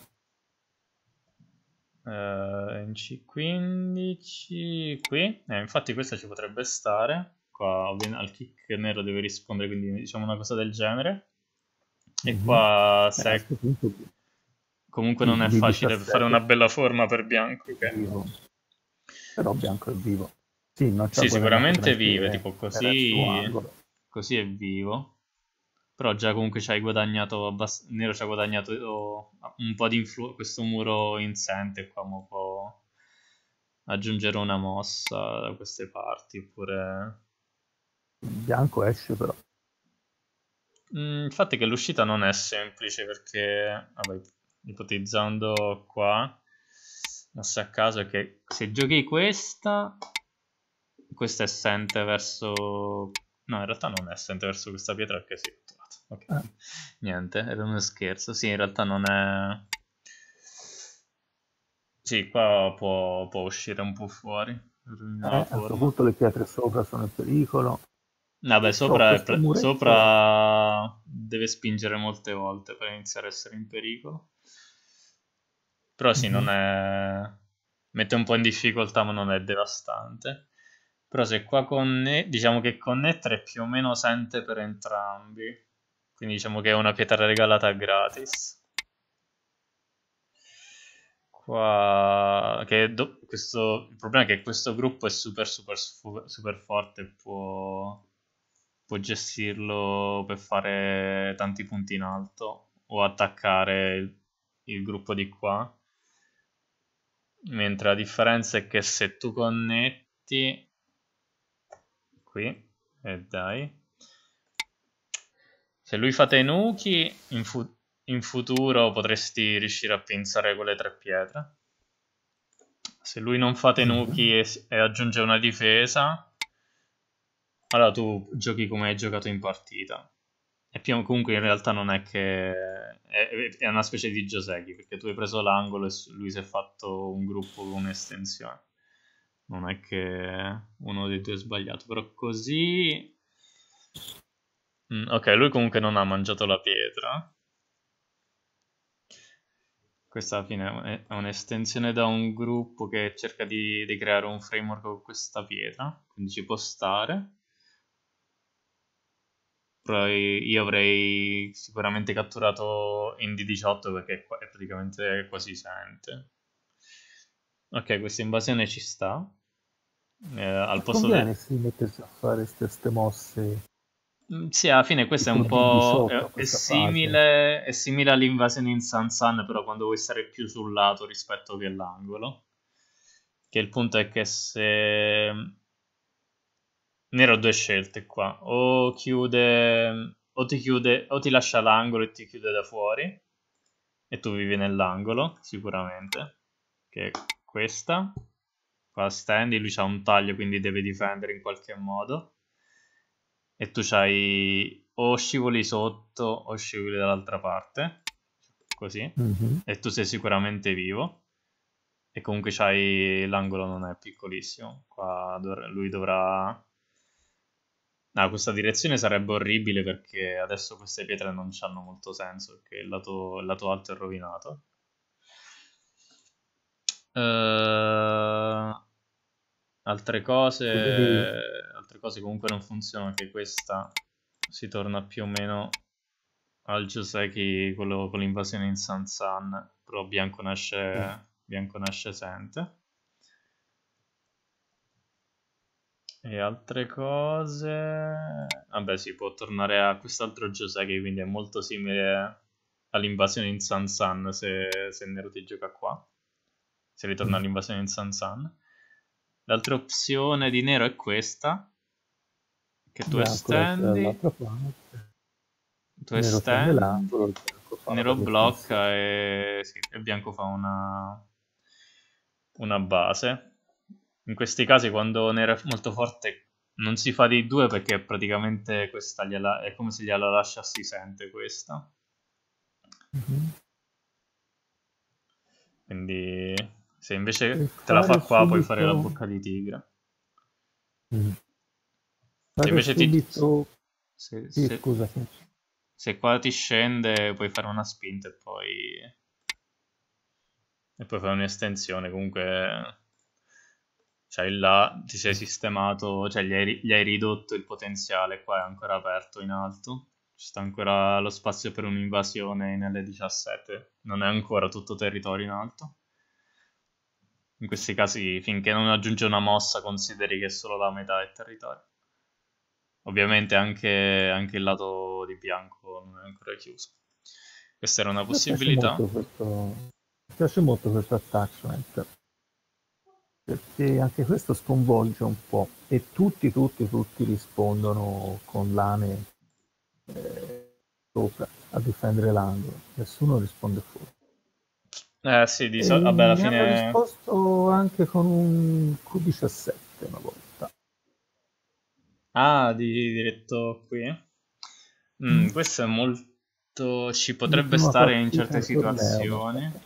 Eh, in C quindici qui. Eh, infatti questa ci potrebbe stare. Qua ovvi- al kick nero deve rispondere, quindi diciamo una cosa del genere. E Mhm. qua Eh, a se questo punto comunque il non è facile fare B diciassette una bella forma per bianco. è Che... vivo, però bianco è vivo. Sì, non ci ha Sì, guadagnato sicuramente vive, granché, tipo era il suo così, angolo. così è vivo. Però già comunque ci hai guadagnato, abbast- Nero ci ha guadagnato oh, un po' di influ- questo muro insente qua, un po'... aggiungere una mossa da queste parti, oppure... Il bianco esce però. Mm, il fatto è che l'uscita non è semplice perché, vabbè, ipotizzando qua, mossa a caso, è che se giochi questa, questa è assente verso... No, in realtà non è assente verso questa pietra perché si è trovato. Ok. Eh, Niente, era uno scherzo. Sì, in realtà non è... Sì, qua può, può uscire un po' fuori, rovinare eh, la a questo forma. punto le pietre sopra sono in pericolo. Vabbè, C'ho sopra, è questo pre- muretto. sopra deve spingere molte volte per iniziare a essere in pericolo. Però sì, non Mhm. è... mette un po' in difficoltà, ma non è devastante. Però se qua conne... diciamo che connettere è più o meno sente per entrambi. Quindi diciamo che è una pietra regalata gratis. Qua... Che do- questo... Il problema è che questo gruppo è super super sfu- super forte e può... può gestirlo per fare tanti punti in alto o attaccare il, il gruppo di qua. Mentre la differenza è che se tu connetti qui, e dai, se lui fa Tenuki, in, fu- in futuro potresti riuscire a pinzare quelle tre pietre. Se lui non fa Mhm. Tenuki e, e aggiunge una difesa, allora tu giochi come hai giocato in partita. E più, comunque in realtà non è che... È, è una specie di Joseki, perché tu hai preso l'angolo e s- lui si è fatto un gruppo con un'estensione. Non è che uno dei due è sbagliato, però così... Mm, ok, lui comunque non ha mangiato la pietra. Questa alla fine è un- è un'estensione da un gruppo che cerca di, di creare un framework con questa pietra, quindi ci può stare. Però io avrei sicuramente catturato in D diciotto perché è qua- è praticamente quasi esente. Ok, questa invasione ci sta. Eh, al E posto del... conviene sì mettersi a fare queste mosse Mm, sì, alla fine questo è tipo un D po'... diciotto è, a è questa fase. simile, è simile all'invasione in Sansan, però quando vuoi stare più sul lato rispetto che all'angolo. Che il punto è che se... Nero ha due scelte qua. O chiude... O ti chiude... O ti lascia l'angolo e ti chiude da fuori. E tu vivi nell'angolo, sicuramente. Che è questa. Qua stendi, lui ha un taglio, quindi deve difendere in qualche modo. E tu c'hai o scivoli sotto o scivoli dall'altra parte, così, Mhm. e tu sei sicuramente vivo. E comunque c'hai l'angolo non è piccolissimo. Qua dov- lui dovrà... No, questa direzione sarebbe orribile perché adesso queste pietre non hanno molto senso, perché il lato, il lato alto è rovinato. Eh, altre cose, Tu devi, altre cose comunque non funzionano, anche questa si torna più o meno al Joseki quello con l'invasione in Sansan, però bianco eh, nasce, bianco nasce sente. E altre cose... Vabbè, si può tornare a quest'altro Joseki, quindi è molto simile all'invasione in Sansan se, se Nero ti gioca qua. Se ritorna mm, all'invasione in Sansan. L'altra opzione di Nero è questa, che tu bianco esce estendi, dall'altra parte, tu nero prende estendi, l'angolo, il bianco fa Nero dell'estensione. blocca e, sì, e bianco fa una, una base. In questi casi, quando Nero è molto forte, non si fa di due perché praticamente questa gliela, è come se gliela lasciassi sente questa. Mhm. Quindi, se E invece te la fa fare qua, puoi fare la subito, bocca di tigre. mm, Se fare invece ti... subito, Se, sì, se- scusa, se qua ti scende, puoi fare una spinta e poi... e poi fare un'estensione. Comunque, cioè là ti sei sistemato, cioè gli hai, ri- gli hai ridotto il potenziale. Qua è ancora aperto in alto. Ci sta ancora lo spazio per un'invasione in L diciassette. Non è ancora tutto territorio in alto. In questi casi, finché non aggiunge una mossa, consideri che solo la metà è territorio. Ovviamente anche, anche il lato di bianco non è ancora chiuso. Questa era una mi piace possibilità. molto questo, mi piace molto questo attachment. perché anche questo sconvolge un po', e tutti, tutti, tutti rispondono con l'ane eh, sopra a difendere l'angolo, nessuno risponde fuori. Eh sì, di E solito, vabbè, alla mi hanno fine... risposto anche con un Q diciassette una volta. Ah, di diretto qui. Mm, Mm. questo è molto... ci Di potrebbe prima stare in partita certe in torneo mi ha situazioni. fatto.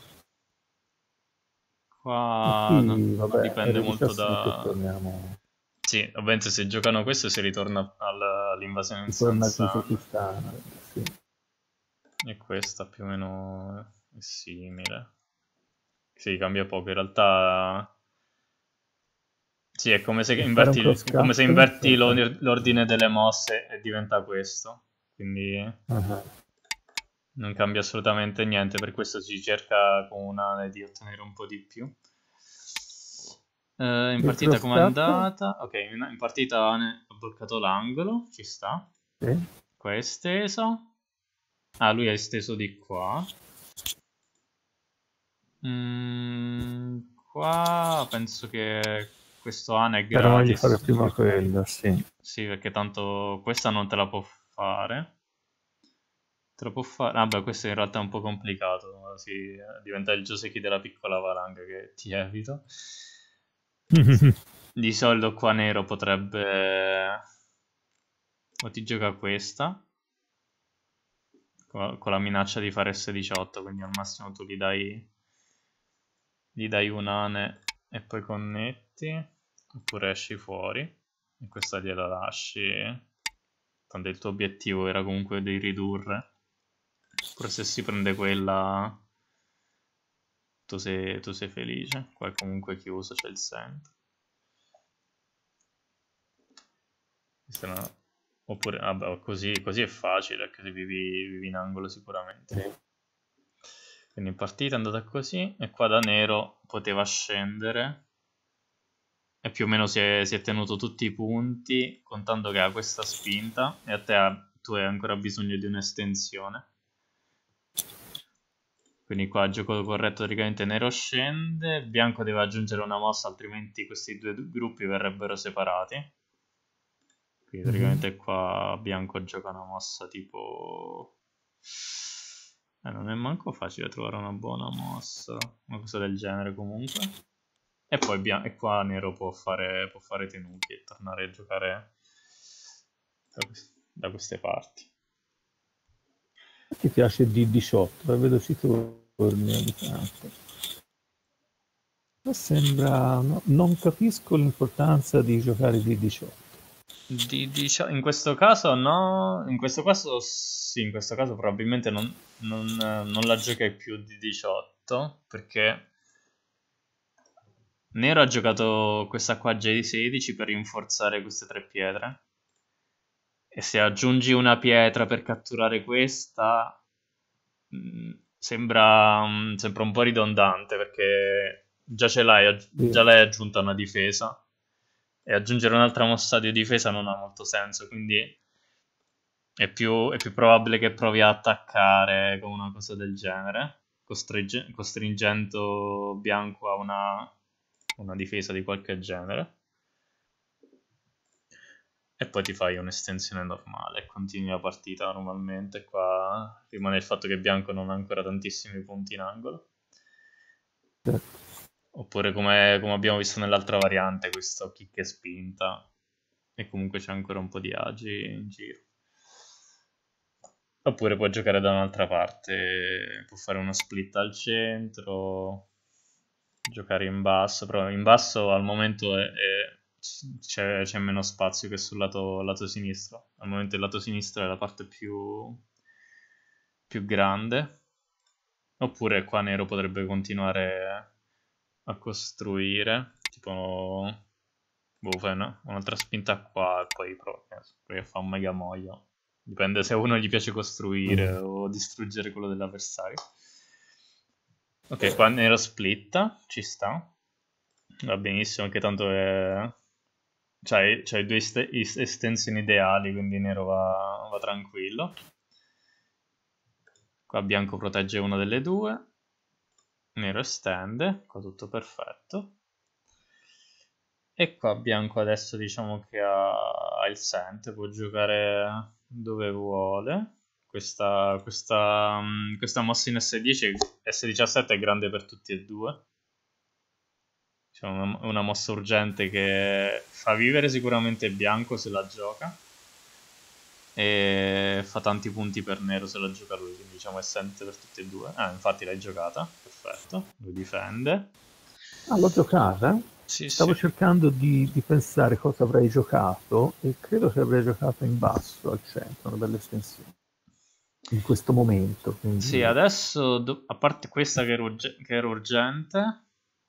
Ma Qua no- qui, vabbè, dipende molto R diciassette da... torniamo, Sì, ovviamente se giocano questo si ritorna al- all'invasione ritorna a senza... Kazakistan, sì. E questa più o meno è simile. Sì, cambia poco. In realtà... Sì, è come se Per fare un inverti, cross come se cut inverti senza... l'or- l'ordine delle mosse e diventa questo. Quindi Ah, non cambia assolutamente niente, per questo si cerca con un'ane di ottenere un po' di più. Eh, in il partita cross com'è cut? andata? Ok, in, in partita Ane ha bloccato l'angolo, ci sta. Sì. Qua è esteso. Ah, lui è esteso di qua. Mm, qua penso che questo Ane è Era meglio fare gratis. prima quella, sì. Sì, perché tanto questa non te la può fare. Te la può fare. Vabbè, questo in realtà è un po' complicato. Si, diventa il Joseki della piccola valanga che ti evito. Di solito qua nero potrebbe... O ti gioca questa. Con, con la minaccia di fare S diciotto. Quindi al massimo tu gli dai... Gli dai un'ane e poi connetti. Oppure esci fuori. E questa gliela lasci. Tanto il tuo obiettivo era comunque di ridurre. Pure se si prende quella, tu sei, tu sei felice. Qua è comunque chiuso, c'è il cento. Questa è una- Oppure, vabbè, così, così è facile, che vivi, vivi in angolo sicuramente. Sì. Quindi in partita è andata così, e qua da nero poteva scendere. E più o meno si è, si è tenuto tutti i punti, contando che ha questa spinta, e a te ha- tu hai ancora bisogno di un'estensione. Quindi qua gioco corretto, teoricamente nero scende, bianco deve aggiungere una mossa, altrimenti questi due gruppi verrebbero separati. Quindi Mhm. teoricamente qua bianco gioca una mossa tipo... Eh, non è manco facile trovare una buona mossa, una cosa del genere comunque. E poi bian- e qua nero può fare, può fare tenuti e tornare a giocare da, quest- da queste parti. Ti piace D diciotto, la vedo ci torni ogni tanto. Ma sembra... no- non capisco l'importanza di giocare D diciotto. Di- dicia- in questo caso no, in questo caso sì, in questo caso probabilmente non, non, eh, non la giochi più di diciotto, perché Nero ha giocato questa qua J sedici per rinforzare queste tre pietre, e se aggiungi una pietra per catturare questa, mh, sembra, mh, sembra un po' ridondante, perché già ce l'hai, aggi- Sì. già l'hai aggiunta una difesa, e aggiungere un'altra mossa di difesa non ha molto senso, quindi è più, è più probabile che provi a attaccare con una cosa del genere, costringe- costringendo bianco a una, una difesa di qualche genere. E poi ti fai un'estensione normale e continui la partita normalmente. Qua rimane il fatto che bianco non ha ancora tantissimi punti in angolo. Certo. Oppure come, come abbiamo visto nell'altra variante, questo kick e spinta. E comunque c'è ancora un po' di agi in giro. Oppure può giocare da un'altra parte, può fare uno split al centro, giocare in basso, però in basso al momento è- è- c'è, c'è meno spazio che sul lato, lato sinistro. Al momento il lato sinistro è la parte più, più grande. Oppure qua nero potrebbe continuare a costruire, tipo, boh, fai una- un'altra spinta qua e poi provi, provi a fare un mega moio. Dipende se a uno gli piace costruire Mm. o distruggere quello dell'avversario. Ok, qua nero splitta, ci sta. Va benissimo, anche tanto è... C'hai, c'hai due est- est- estensioni ideali, quindi nero va, va tranquillo. Qua bianco protegge una delle due. Nero estende, qua tutto perfetto. E qua bianco adesso diciamo che ha, ha il sente, può giocare dove vuole. Questa, questa, mm, questa mossa in S dieci, S diciassette è grande per tutti e due. Diciamo una, una mossa urgente che fa vivere sicuramente bianco se la gioca. E fa tanti punti per nero se la gioca lui, quindi diciamo è sente per tutti e due. Ah, infatti l'hai giocata, perfetto, lo difende. Ah, l'ho giocata? Sì, Stavo sì. cercando di, di pensare cosa avrei giocato e credo che avrei giocato in basso al centro, una bella estensione. In questo momento, Sì, quindi... adesso, do- a parte questa che era, urge- che era urgente,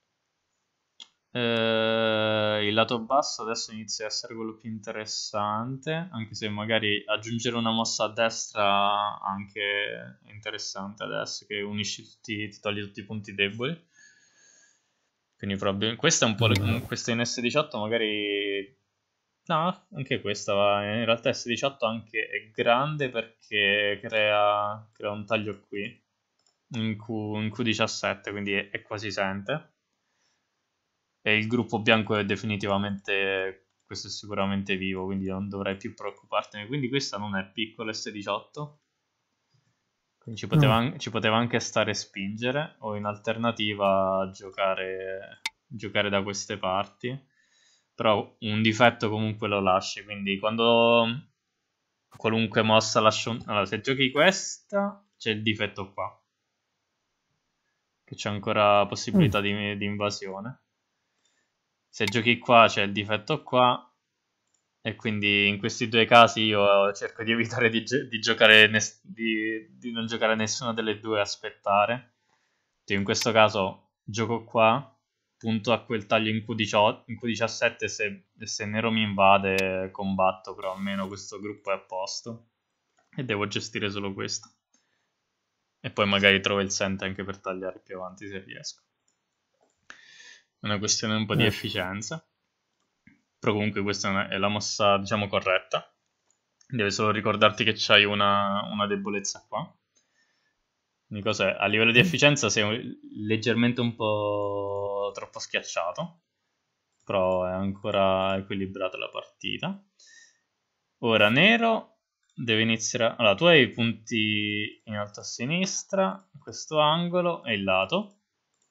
eh, il lato basso adesso inizia a essere quello più interessante, anche se magari aggiungere una mossa a destra anche è interessante adesso, che unisci tutti, ti togli tutti i punti deboli. Quindi probabilmente questa è un po' le- Mm. mm, questa in S diciotto magari no, anche questa va. In realtà S diciotto anche è grande perché crea, crea un taglio qui in, Q, in Q diciassette, quindi è, è quasi sente. E il gruppo bianco è definitivamente, questo è sicuramente vivo, quindi non dovrai più preoccupartene. Quindi questa non è piccola S diciotto. Quindi ci poteva, Mm. an- ci poteva anche stare spingere o in alternativa giocare, giocare da queste parti. Però un difetto comunque lo lasci, quindi quando qualunque mossa lascia un... Allora, se giochi questa c'è il difetto qua, che c'è ancora Mm. possibilità di, di invasione. Se giochi qua c'è il difetto qua, e quindi in questi due casi io cerco di evitare di, gio- di giocare ness- di, di non giocare nessuna delle due e aspettare. Tipo in questo caso gioco qua, punto a quel taglio in Q diciotto, in Q diciassette, se, se nero mi invade combatto, però almeno questo gruppo è a posto e devo gestire solo questo. E poi magari trovo il sente anche per tagliare più avanti se riesco. È una questione un po' di Eh. efficienza. Però comunque questa è una- è la mossa, diciamo, corretta. Devi solo ricordarti che c'hai una, una debolezza qua. Quindi cos'è? A livello di Mm. efficienza sei un- leggermente un po' troppo schiacciato, però è ancora equilibrata la partita. Ora nero deve iniziare... Allora, tu hai i punti in alto a sinistra, questo angolo e il lato.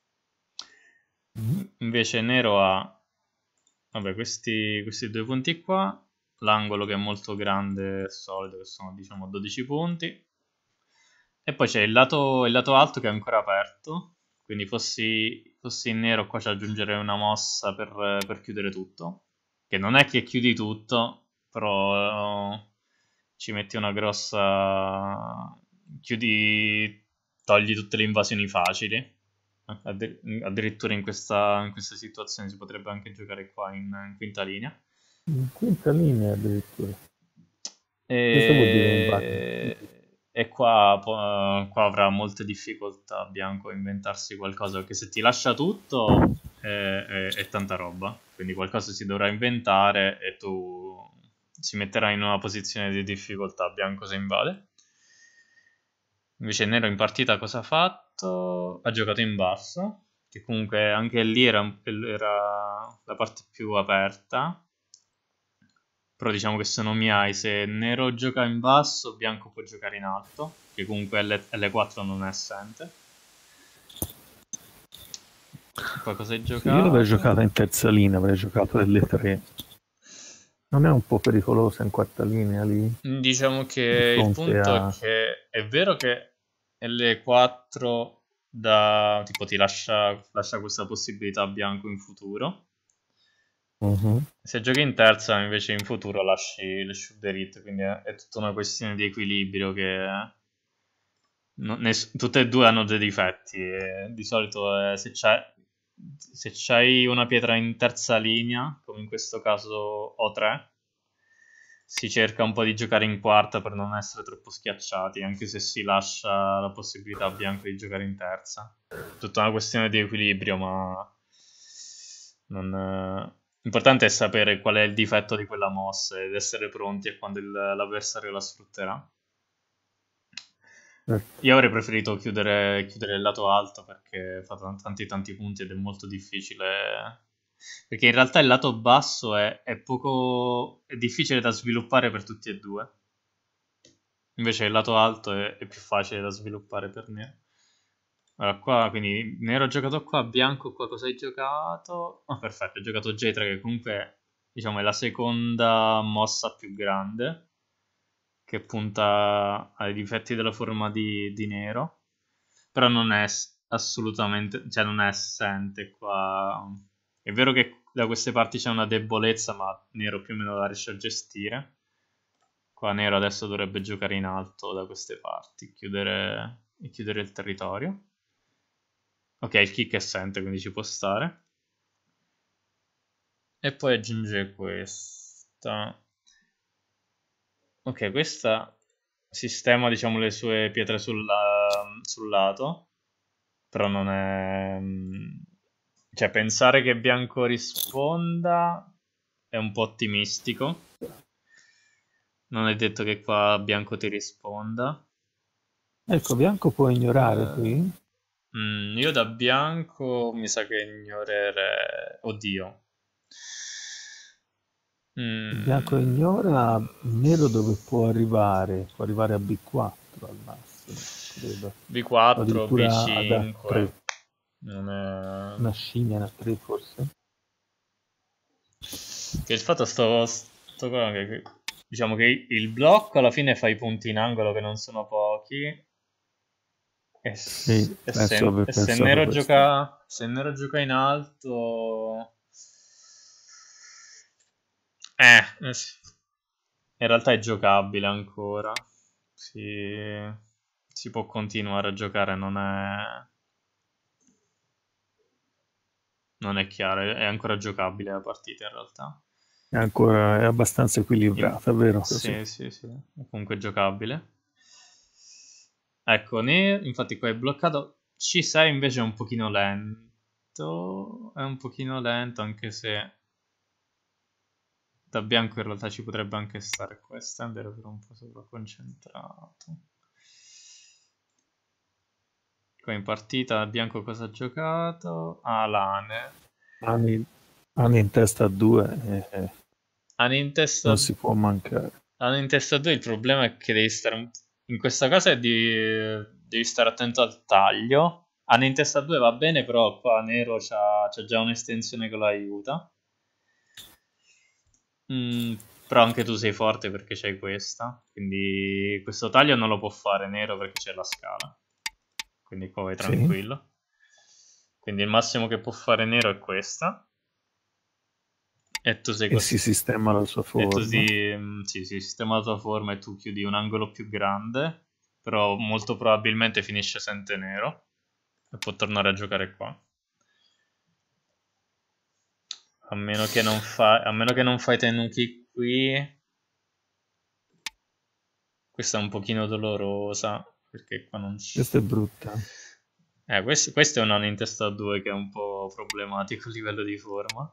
Mm. Invece nero ha, vabbè, questi, questi due punti qua, l'angolo che è molto grande e solido, che sono diciamo dodici punti, e poi c'è il lato, il lato alto che è ancora aperto, quindi fossi, fossi in nero qua ci aggiungerei una mossa per, per chiudere tutto, che non è che chiudi tutto, però eh, ci metti una grossa... chiudi, togli tutte le invasioni facili. Addir- addirittura in questa, in questa situazione si potrebbe anche giocare qua in, in quinta linea. In quinta linea addirittura. Cosa vuol dire invadere? E, e qua, po- qua avrà molte difficoltà Bianco a inventarsi qualcosa, perché se ti lascia tutto è, è- è tanta roba. Quindi qualcosa si dovrà inventare e tu si metterai in una posizione di difficoltà Bianco se invade. Invece Nero in partita cosa ha fatto? Ha giocato in basso, che comunque anche lì era, era la parte più aperta. Però diciamo che se non mi hai, se Nero gioca in basso, Bianco può giocare in alto, che comunque L- L quattro non è assente. Poi cosa hai Sì, io l'avrei giocato? giocata in terza linea, avrei giocato L tre. Non è un po' pericolosa in quarta linea lì, Diciamo di che il fronte punto è a... che è vero che L quattro da, tipo, ti lascia, lascia questa possibilità a Bianco in futuro. Mhm. Se giochi in terza, invece in futuro lasci le shoulder hit, quindi è, è tutta una questione di equilibrio che no- ness- tutte e due hanno dei difetti. E di solito eh, se c'hai se c'hai una pietra in terza linea, come in questo caso O tre, si cerca un po' di giocare in quarta per non essere troppo schiacciati, anche se si lascia la possibilità a bianco di giocare in terza. Tutta una questione di equilibrio, ma non, eh, l'importante è sapere qual è il difetto di quella mossa ed essere pronti a quando il- l'avversario la sfrutterà. Eh, Io avrei preferito chiudere, chiudere il lato alto perché fa tan- tanti tanti punti ed è molto difficile Perché in realtà il lato basso è, è poco... è difficile da sviluppare per tutti e due. Invece il lato alto è, è più facile da sviluppare per nero. Allora qua, quindi nero ha giocato qua, bianco qua cosa hai giocato? Ah, perfetto, hai giocato J tre che comunque, diciamo, è la seconda mossa più grande, che punta ai difetti della forma di, di nero, però non è s- assolutamente, cioè non è assente qua. È vero che da queste parti c'è una debolezza, ma nero più o meno la riesce a gestire. Qua nero adesso dovrebbe giocare in alto da queste parti, chiudere, e chiudere il territorio. Ok, il kick è assente, quindi ci può stare. E poi aggiunge questa. Ok, questa sistema, diciamo, le sue pietre sulla- sul lato, però non è... Cioè, pensare che bianco risponda è un po' ottimistico. Non è detto che qua bianco ti risponda. Ecco, bianco può ignorare Eh, qui. mm, io da bianco mi sa che ignorerei... Oddio. Il bianco Mm, ignora, il nero dove può arrivare? Può arrivare a B quattro al massimo, credo. B O quattro, addirittura ad B cinque. A tre. Non è... Una scimmia in A tre forse? Che il fatto sto, sto qua che, diciamo che il blocco alla fine fa i punti in angolo che non sono pochi. E, s- Sì, e penso se, aver e se pensato nero questo. gioca, se nero gioca in alto, eh, eh sì. In realtà è giocabile ancora. Si, si può continuare a giocare, non è, non è chiaro, è ancora giocabile la partita in realtà. È ancora, è abbastanza Il- equilibrata, vero così? Sì, sì, sì, è comunque giocabile. Ecco, ne... infatti qua è bloccato. C sei invece è un pochino lento. È un pochino lento, anche se da bianco in realtà ci potrebbe anche stare qua. Estendere per un po' sovraconcentrato. Qua in partita bianco cosa ha giocato? Ah, Lane. Anni, anni in testa a due, eh, eh, Hanno in testa non si può mancare. Hanno in testa due, il problema è che devi stare un- in questa cosa è di... devi stare attento al taglio. Hanno in testa due va bene, però qua Nero c'ha, c'ha già un'estensione che lo aiuta. Mm, però anche tu sei forte perché c'hai questa. Quindi questo taglio non lo può fare Nero perché c'è la scala. Quindi qua vai Sì, tranquillo. Quindi il massimo che può fare Nero è questa. E tu sei e si costretto. sistema la sua E tu forma. si, mm, sì, si sistema la tua forma e tu chiudi un angolo più grande, però molto probabilmente finisce Sente Nero e può tornare a giocare qua. A meno che non fa, a meno che non fai Tenuki qui, questa è un pochino dolorosa, perché qua non c'è. Questa è brutta. Eh, questo, questo è un nano in testa a due che è un po' problematico a livello di forma.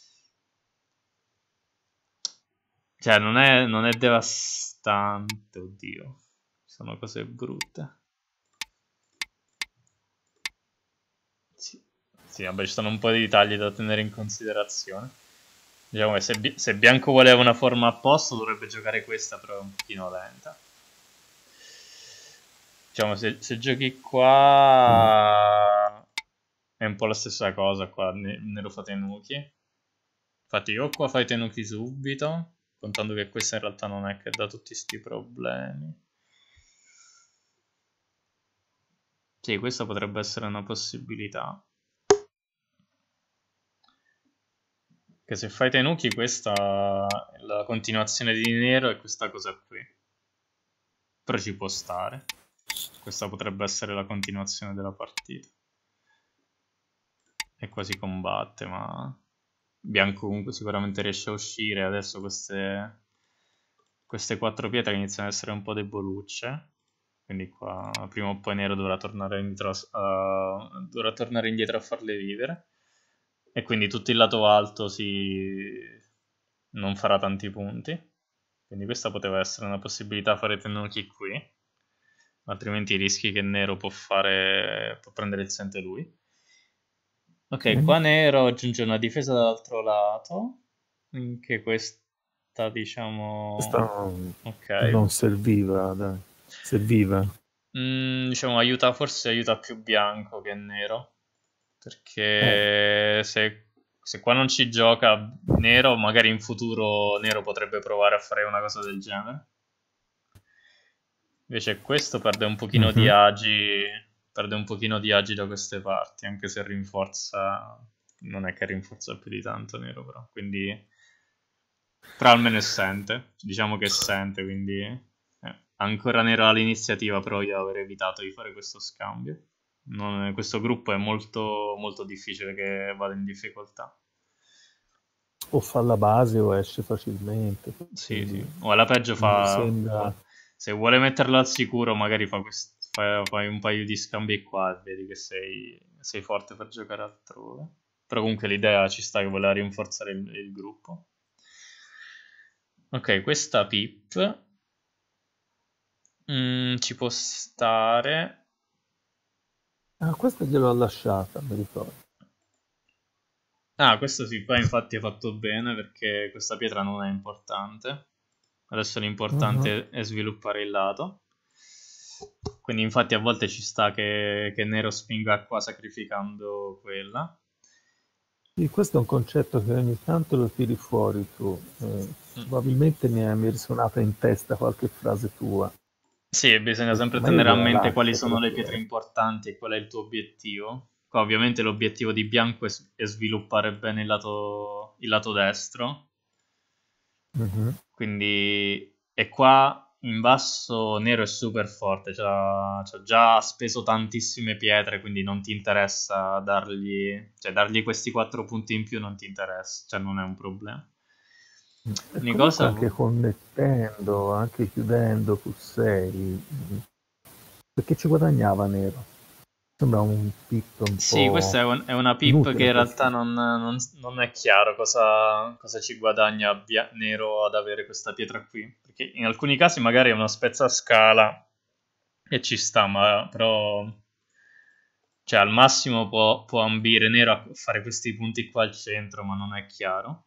Cioè, non è, non è devastante, oddio. Sono cose brutte. Sì. Sì, vabbè, ci sono un po' di dettagli da tenere in considerazione. Diciamo che se, Bi- se Bianco voleva una forma a posto dovrebbe giocare questa, però è un pochino lenta. Diciamo, se, se giochi Sì. qua è un po' la stessa cosa qua, ne- Nero fa Tenuki. Infatti io qua fai Tenuki subito, contando che questa in realtà non è che dà tutti sti problemi. Sì, questa potrebbe essere una possibilità. Che se fai Tenuki questa è la continuazione di Nero e questa cosa qui. Però ci può stare. Questa potrebbe essere la continuazione della partita. E qua si combatte, ma Bianco comunque sicuramente riesce a uscire. Adesso queste, queste quattro pietre iniziano ad essere un po' debolucce. Quindi qua prima o poi Nero dovrà tornare indietro a, uh, dovrà tornare indietro a farle vivere. E quindi tutto il lato alto si... non farà tanti punti. Quindi questa poteva essere una possibilità fare Tenuki qui. Altrimenti rischi che Nero può fare... può prendere il Sente lui. Ok, qua nero aggiunge una difesa dall'altro lato, anche questa Questa diciamo... non, Ok. non serviva, dai. Serviva. Mm, diciamo aiuta, forse aiuta più bianco che nero, Eh, perché se, se qua non ci gioca nero, magari in futuro nero potrebbe provare a fare una cosa del genere. Invece questo perde un pochino di mhm. agi, perde un pochino di agi da queste parti, anche se rinforza, non è che rinforza più di tanto nero però, quindi però almeno è sente, diciamo che è sente, quindi eh, ancora nero all'iniziativa, però io avrei evitato di fare questo scambio. Non- questo gruppo è molto, molto difficile che vada in difficoltà. O fa la base o esce facilmente, Sì, quindi sì. O alla peggio non mi fa... sembra... Se vuole metterlo al sicuro, magari fa quest- fa- fai un paio di scambi qua e vedi che sei, sei forte per giocare altrove. Però comunque l'idea ci sta che voleva rinforzare il, il gruppo. Ok, questa Pip mm, ci può stare. Ah, questa gliel'ho lasciata, mi ricordo. Ah, questo sì, qua infatti hai fatto bene perché questa pietra non è importante. Adesso Mhm. l'importante è sviluppare il lato. Quindi infatti a volte ci sta che, che Nero spinga qua sacrificando quella. Sì, questo è un concetto che ogni tanto lo tiri fuori tu. Eh, Mm. probabilmente mi è, mi è risuonata in testa qualche frase tua. Sì, bisogna Dici, sempre ma io tenere a gliela mente quali lascio sono quella le pietre pietra. importanti e qual è il tuo obiettivo. Qua ovviamente l'obiettivo di bianco è, s- è sviluppare bene il lato, il lato destro. Mhm. Quindi, e qua in basso nero è super forte, c'ha, c'ha già speso tantissime pietre, quindi non ti interessa dargli, cioè dargli questi quattro punti in più non ti interessa, cioè non è un problema. E L'unica comunque cosa, anche connettendo, anche chiudendo Q sei, perché ci guadagnava Nero? Sembra un pip un sì, questa po' è, un- è una pip che inutile in questa. realtà non, non- non è chiaro cosa, cosa ci guadagna Bia- nero ad avere questa pietra qui, perché in alcuni casi magari è una spezzascala e ci sta, ma però cioè al massimo può, può ambire nero a fare questi punti qua al centro, ma non è chiaro.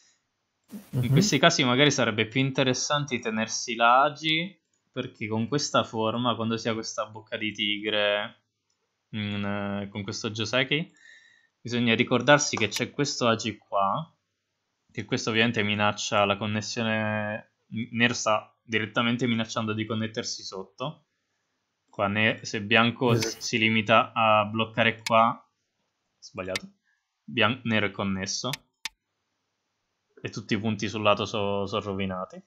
In Mhm. questi casi magari sarebbe più interessante tenersi l'agi, perché con questa forma, quando si ha questa bocca di tigre mm, eh, con questo Joseki, bisogna ricordarsi che c'è questo agi qua, che questo ovviamente minaccia la connessione, nero sta direttamente minacciando di connettersi sotto. Qua ne- se bianco s- si limita a bloccare qua, sbagliato, Bian- nero è connesso e tutti i punti sul lato sono rovinati.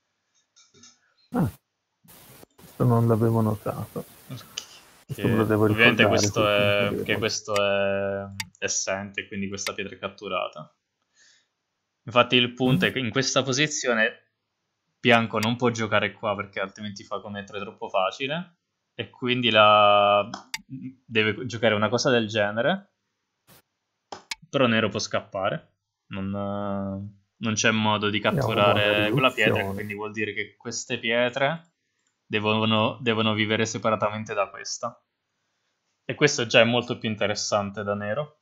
Ah, questo non l'avevo notato. Questo me lo Che devo ovviamente ricordare questo col è, perché puntevole. questo è essente, quindi questa pietra è catturata. Infatti il punto Mm? è che in questa posizione bianco non può giocare qua perché altrimenti fa connettere troppo facile e quindi la... deve giocare una cosa del genere, però nero può scappare, non, eh, non c'è modo di È una buona catturare quella pietra e riduzione. quindi vuol dire che queste pietre devono, devono vivere separatamente da questa. E questo già è molto più interessante da nero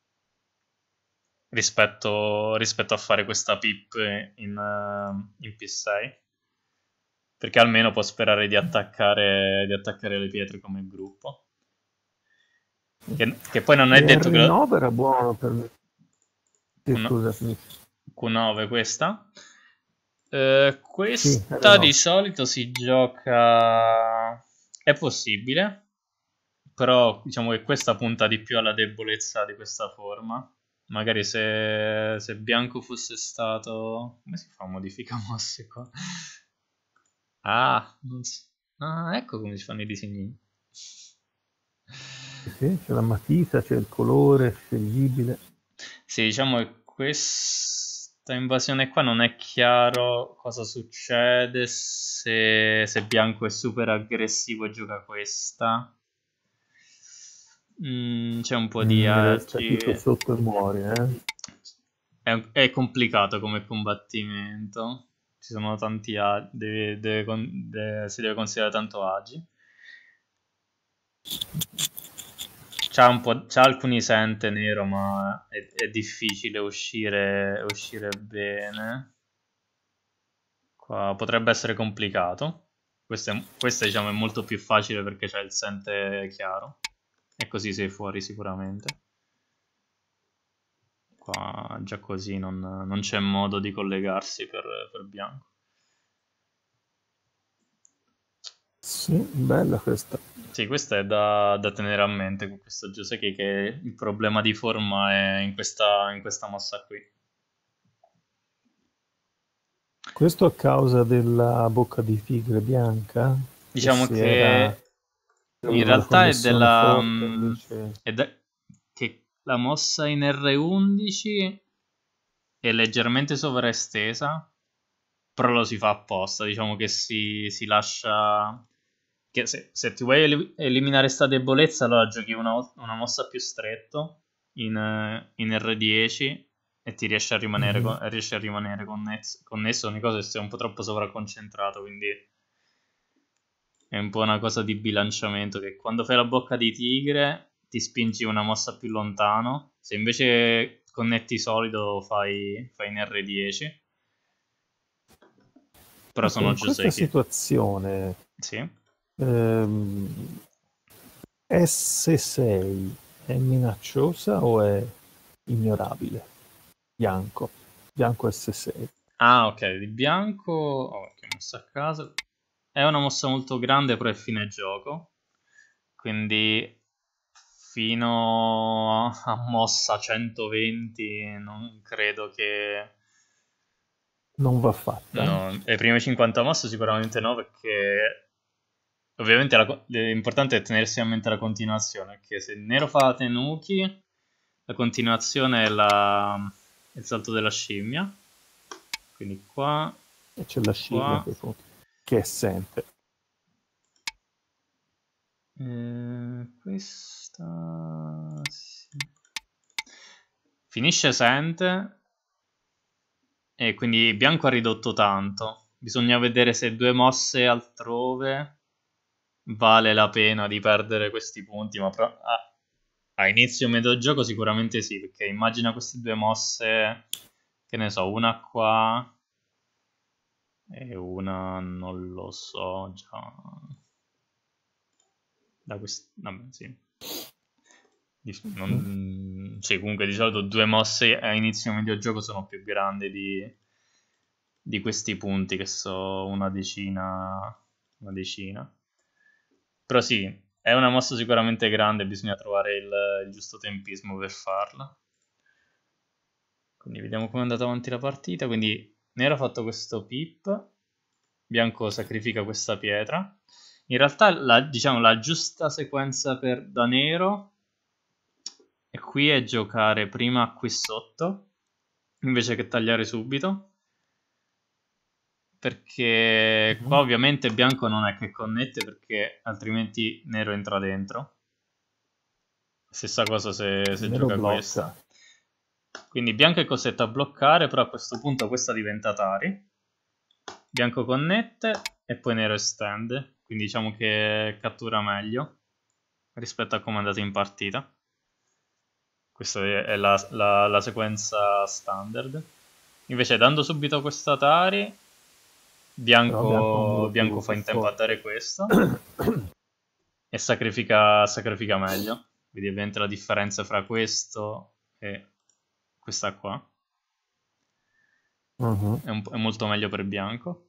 rispetto, rispetto a fare questa pip in, eh, in P sei. Perché almeno può sperare di attaccare, di attaccare le pietre come gruppo. Che, che poi non è E detto che lo- R nove era buono per me. Sì, Q- scusa, finisci. Q nove questa. Eh, Sì, questa di R nove. solito si gioca... È possibile, però diciamo che questa punta di più alla debolezza di questa forma. Magari se, se bianco fosse stato... Come si fa a modifica mosse qua? Ah, non si- ah, ecco come si fanno i disegni. Sì, c'è la matita, c'è il colore sceglibile. Sì, diciamo che questa invasione qua non è chiaro cosa succede se, se bianco è super aggressivo e gioca questa. Mm, c'è un po' di Mm, resta agi. chiuso sotto e muori, eh? È, è complicato come combattimento. Ci sono tanti agi. Deve- deve con- de- si deve considerare tanto agi. c'ha un po', c'ha alcuni sente nero, ma è, è difficile uscire, uscire bene. Qua potrebbe essere complicato. Questo, è, questo diciamo, è molto più facile perché c'è il sente chiaro. E così sei fuori sicuramente. Qua già così non, non c'è modo di collegarsi per, per bianco. Sì, bella questa. Sì, questo è da, da tenere a mente con questo Joseki, che il problema di forma è in questa, in questa mossa qui. Questo a causa della bocca di tigre bianca? Che Diciamo si era, che in aveva la realtà è connessione della forte, mm, invece è da- che la mossa in R undici è leggermente sovraestesa, però lo si fa apposta, diciamo che si, si lascia che se, se ti vuoi eli- eliminare sta debolezza, allora giochi una, una mossa più stretto in, eh, in R dieci e ti riesci a rimanere, mhm. con- riesci a rimanere connesso, connesso ogni cosa se sei un po' troppo sovraconcentrato, quindi è un po' una cosa di bilanciamento che quando fai la bocca di tigre ti spingi una mossa più lontano, se invece connetti solido fai, fai in R dieci, però Ok, sono in questa Joseki. situazione Sì. ehm, S sei è minacciosa o è ignorabile? Bianco, bianco S sei. Ah, ok, di bianco, oh, che mossa a caso. È una mossa molto grande, però è fine gioco. Quindi fino a mossa centoventi non credo che... Non va fatta. No, le prime cinquanta mosse sicuramente no, perché ovviamente la co- l'importante è tenersi a mente la continuazione, che se il nero fa Tenuki, la continuazione è, la... è il salto della scimmia. Quindi qua, E c'è la scimmia a qua... quei punti, che è assente. Eh, questa sì. Finisce Sente e quindi bianco ha ridotto tanto. Bisogna vedere se due mosse altrove vale la pena di perdere questi punti, ma pro- a, a inizio medio gioco sicuramente sì, perché immagina queste due mosse, che ne so, una qua e una non lo so già. Da quest- vabbè, sì. Di- Mm. non- sì, comunque di solito due mosse a inizio medio gioco sono più grandi di, di questi punti, che so una decina, una decina. Però sì, è una mossa sicuramente grande, bisogna trovare il, il giusto tempismo per farla. Quindi vediamo come è andata avanti la partita. Quindi nero ha fatto questo pip, bianco sacrifica questa pietra. In realtà la, diciamo, la giusta sequenza per da nero e qui è giocare prima qui sotto invece che tagliare subito, perché qua Mhm. ovviamente bianco non è che connette, perché altrimenti nero entra dentro. Stessa cosa se, se Nero gioca blocca. questa. Quindi bianco è costretto a bloccare, però a questo punto questa diventa Tari. Bianco connette e poi nero estende, quindi diciamo che cattura meglio rispetto a come è andato in partita. Questa è la, la- la sequenza standard. Invece dando subito questa Tari, Però bianco è bianco, bianco molto fa più in tempo a dare forte. questo e sacrifica, sacrifica meglio. Vedi ovviamente la differenza fra questo e questa qua. Mhm. È, un- è molto meglio per bianco.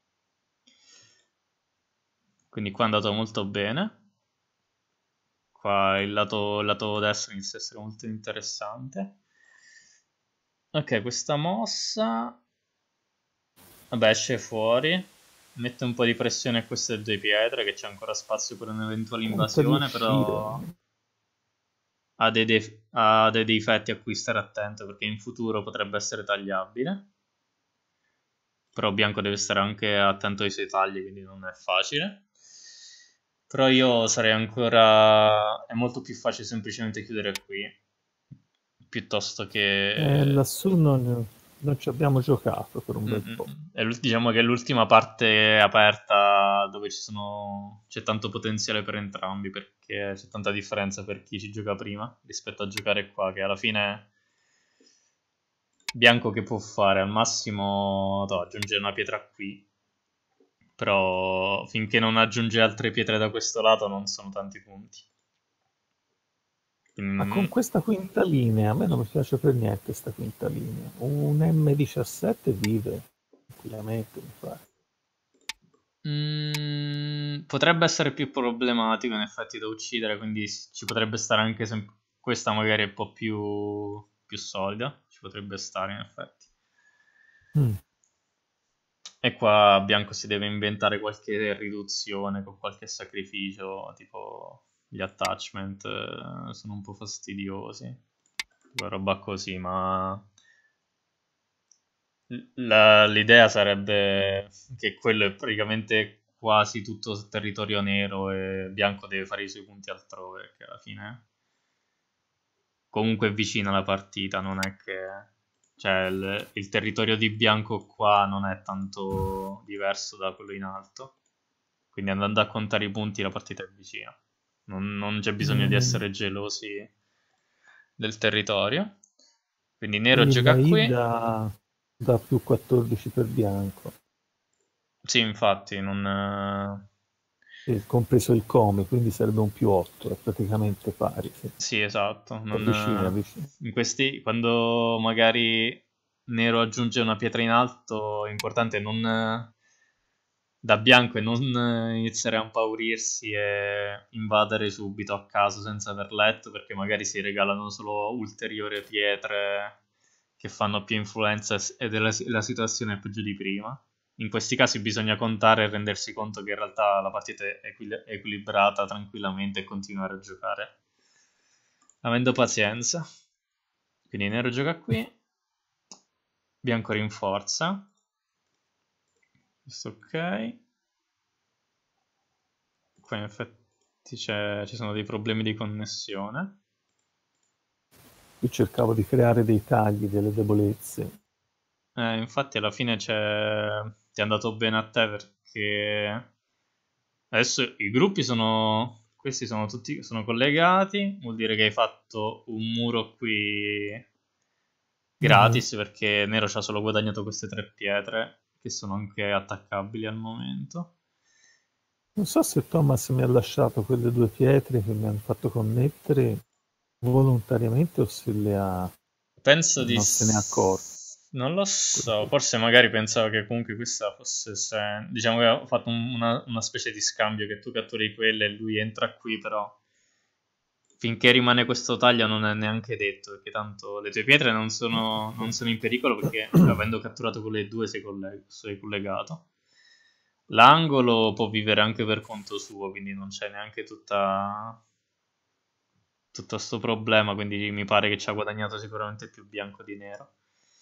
Quindi qua è andato molto bene. Qua il lato, il lato destro inizia a essere molto interessante. Ok, questa mossa... Vabbè, esce fuori. Mette un po' di pressione a queste due pietre, che c'è ancora spazio per un'eventuale Tenta di invasione, uscire. però ha dei, def- ha dei difetti a cui stare attento, perché in futuro potrebbe essere tagliabile. Però bianco deve stare anche attento ai suoi tagli, quindi non è facile. Però io sarei ancora... È molto più facile semplicemente chiudere qui, piuttosto Eh, che... lassù non, non ci abbiamo giocato per un Mm, bel mm, po'. mm. È l'ult- diciamo che è l'ultima parte aperta qua dove ci sono c'è tanto potenziale per entrambi, perché c'è tanta differenza per chi ci gioca prima rispetto a giocare qua, che alla fine bianco che può fare? Al massimo no, aggiungere una pietra qui, però finché non aggiunge altre pietre da questo lato non sono tanti punti. Quindi Ma con non- questa quinta linea, a me non mi piace per niente questa quinta linea. Un M diciassette vive tranquillamente, mi pare. Mm, potrebbe essere più problematico in effetti da uccidere, quindi s- ci potrebbe stare anche se questa magari è un po' più, più solida, ci potrebbe stare in effetti. Mm. E qua Bianco si deve inventare qualche riduzione con qualche sacrificio, tipo gli attachment eh, sono un po' fastidiosi, quella roba così, ma la- l'idea sarebbe che quello è praticamente quasi tutto territorio nero e Bianco deve fare i suoi punti altrove, perché alla fine comunque è vicina la partita, non è che... Cioè, il, il territorio di Bianco qua non è tanto diverso da quello in alto, quindi andando a contare i punti la partita è vicina. Non, non c'è bisogno di Mm. essere gelosi del territorio. Quindi Nero Quindi la gioca I qui. dà, dà più quattordici per bianco, Sì, infatti, non... e compreso il come, quindi sarebbe un più otto, è praticamente pari. Sì. Sì, esatto. È vicino, è Non, vicino. in questi, quando magari Nero aggiunge una pietra in alto, è importante non da bianco e non iniziare a impaurirsi e invadere subito a caso senza aver letto, perché magari si regalano solo ulteriori pietre che fanno più influenza ed è la, la situazione è peggio di prima. In questi casi bisogna contare e rendersi conto che in realtà la partita è equil- equilibrata tranquillamente e continuare a giocare avendo pazienza. Quindi nero gioca qui, bianco rinforza. Questo ok. Qua in effetti c'è- ci sono dei problemi di connessione. Io cercavo di creare dei tagli, delle debolezze. Eh, infatti alla fine c'è... ti è andato bene a te perché adesso i gruppi sono... Questi sono tutti sono collegati, vuol dire che hai fatto un muro qui Mhm. gratis perché Nero ci ha solo guadagnato queste tre pietre che sono anche attaccabili al momento. Non so se Thomas mi ha lasciato quelle due pietre che mi hanno fatto connettere volontariamente o se le ha, Penso di... non se ne è accorto. s- Non lo so, forse magari pensavo che comunque questa fosse... se- Diciamo che ho fatto un- una, una specie di scambio che tu catturi quelle e lui entra qui, però finché rimane questo taglio non è neanche detto, perché tanto le tue pietre non sono, non sono in pericolo perché avendo catturato quelle due sei, colleg- sei collegato. L'angolo può vivere anche per conto suo, quindi non c'è neanche tutta tutto sto problema, quindi mi pare che ci ha guadagnato sicuramente più bianco di nero.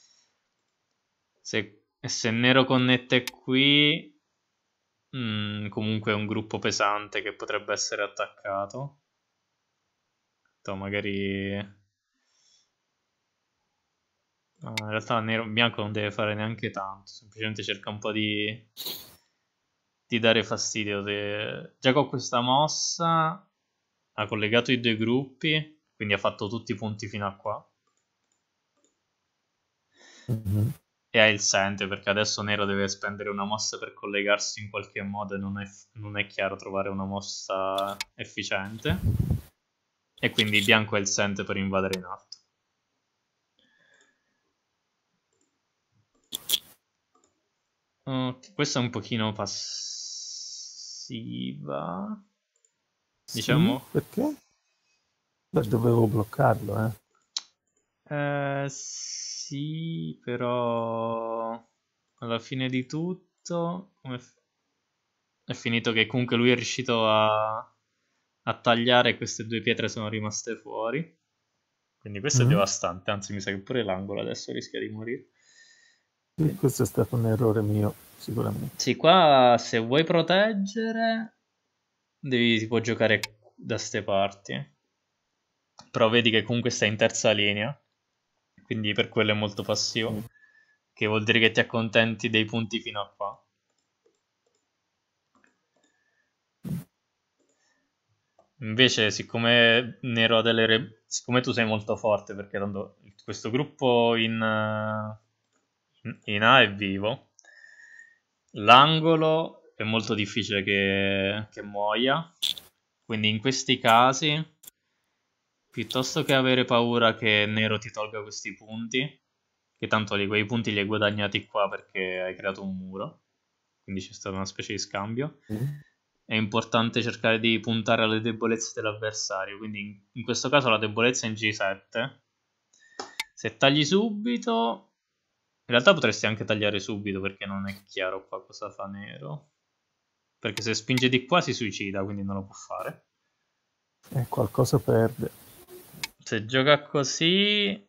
Se, e se nero connette qui, mm, comunque è un gruppo pesante che potrebbe essere attaccato. To, magari... no, in realtà nero, bianco non deve fare neanche tanto, semplicemente cerca un po' di, di dare fastidio. De- Già con questa mossa ha collegato i due gruppi, quindi ha fatto tutti i punti fino a qua. Mhm. E ha il sente perché adesso Nero deve spendere una mossa per collegarsi in qualche modo e non è, non è chiaro trovare una mossa efficiente. E quindi bianco ha il sente per invadere in alto. Ok, questa è un pochino passiva. Sì, Diciamo. perché? Beh, dovevo bloccarlo, eh. Eh, sì, però alla fine di tutto come f- è finito che comunque lui è riuscito a, a tagliare e queste due pietre sono rimaste fuori. Quindi questo è Mm? devastante, anzi mi sa che pure l'angolo adesso rischia di morire. Sì, questo è stato un errore mio, sicuramente. Sì, qua se vuoi proteggere devi tipo giocare da ste parti. Però vedi che comunque stai in terza linea, quindi per quello è molto passivo, Sì. che vuol dire che ti accontenti dei punti fino a qua. Invece, siccome Nero ha delle re- siccome tu sei molto forte, perché tanto questo gruppo in, eh, in A è vivo, l'angolo è molto difficile che, che muoia. Quindi in questi casi, piuttosto che avere paura che Nero ti tolga questi punti, che tanto li- quei punti li hai guadagnati qua perché hai creato un muro, quindi c'è stata una specie di scambio, Mm. è importante cercare di puntare alle debolezze dell'avversario. Quindi in, in questo caso la debolezza è in G sette. Se tagli subito, in realtà potresti anche tagliare subito perché non è chiaro qua cosa fa Nero. Perché se spinge di qua si suicida, quindi non lo può fare. E qualcosa perde. Se gioca così,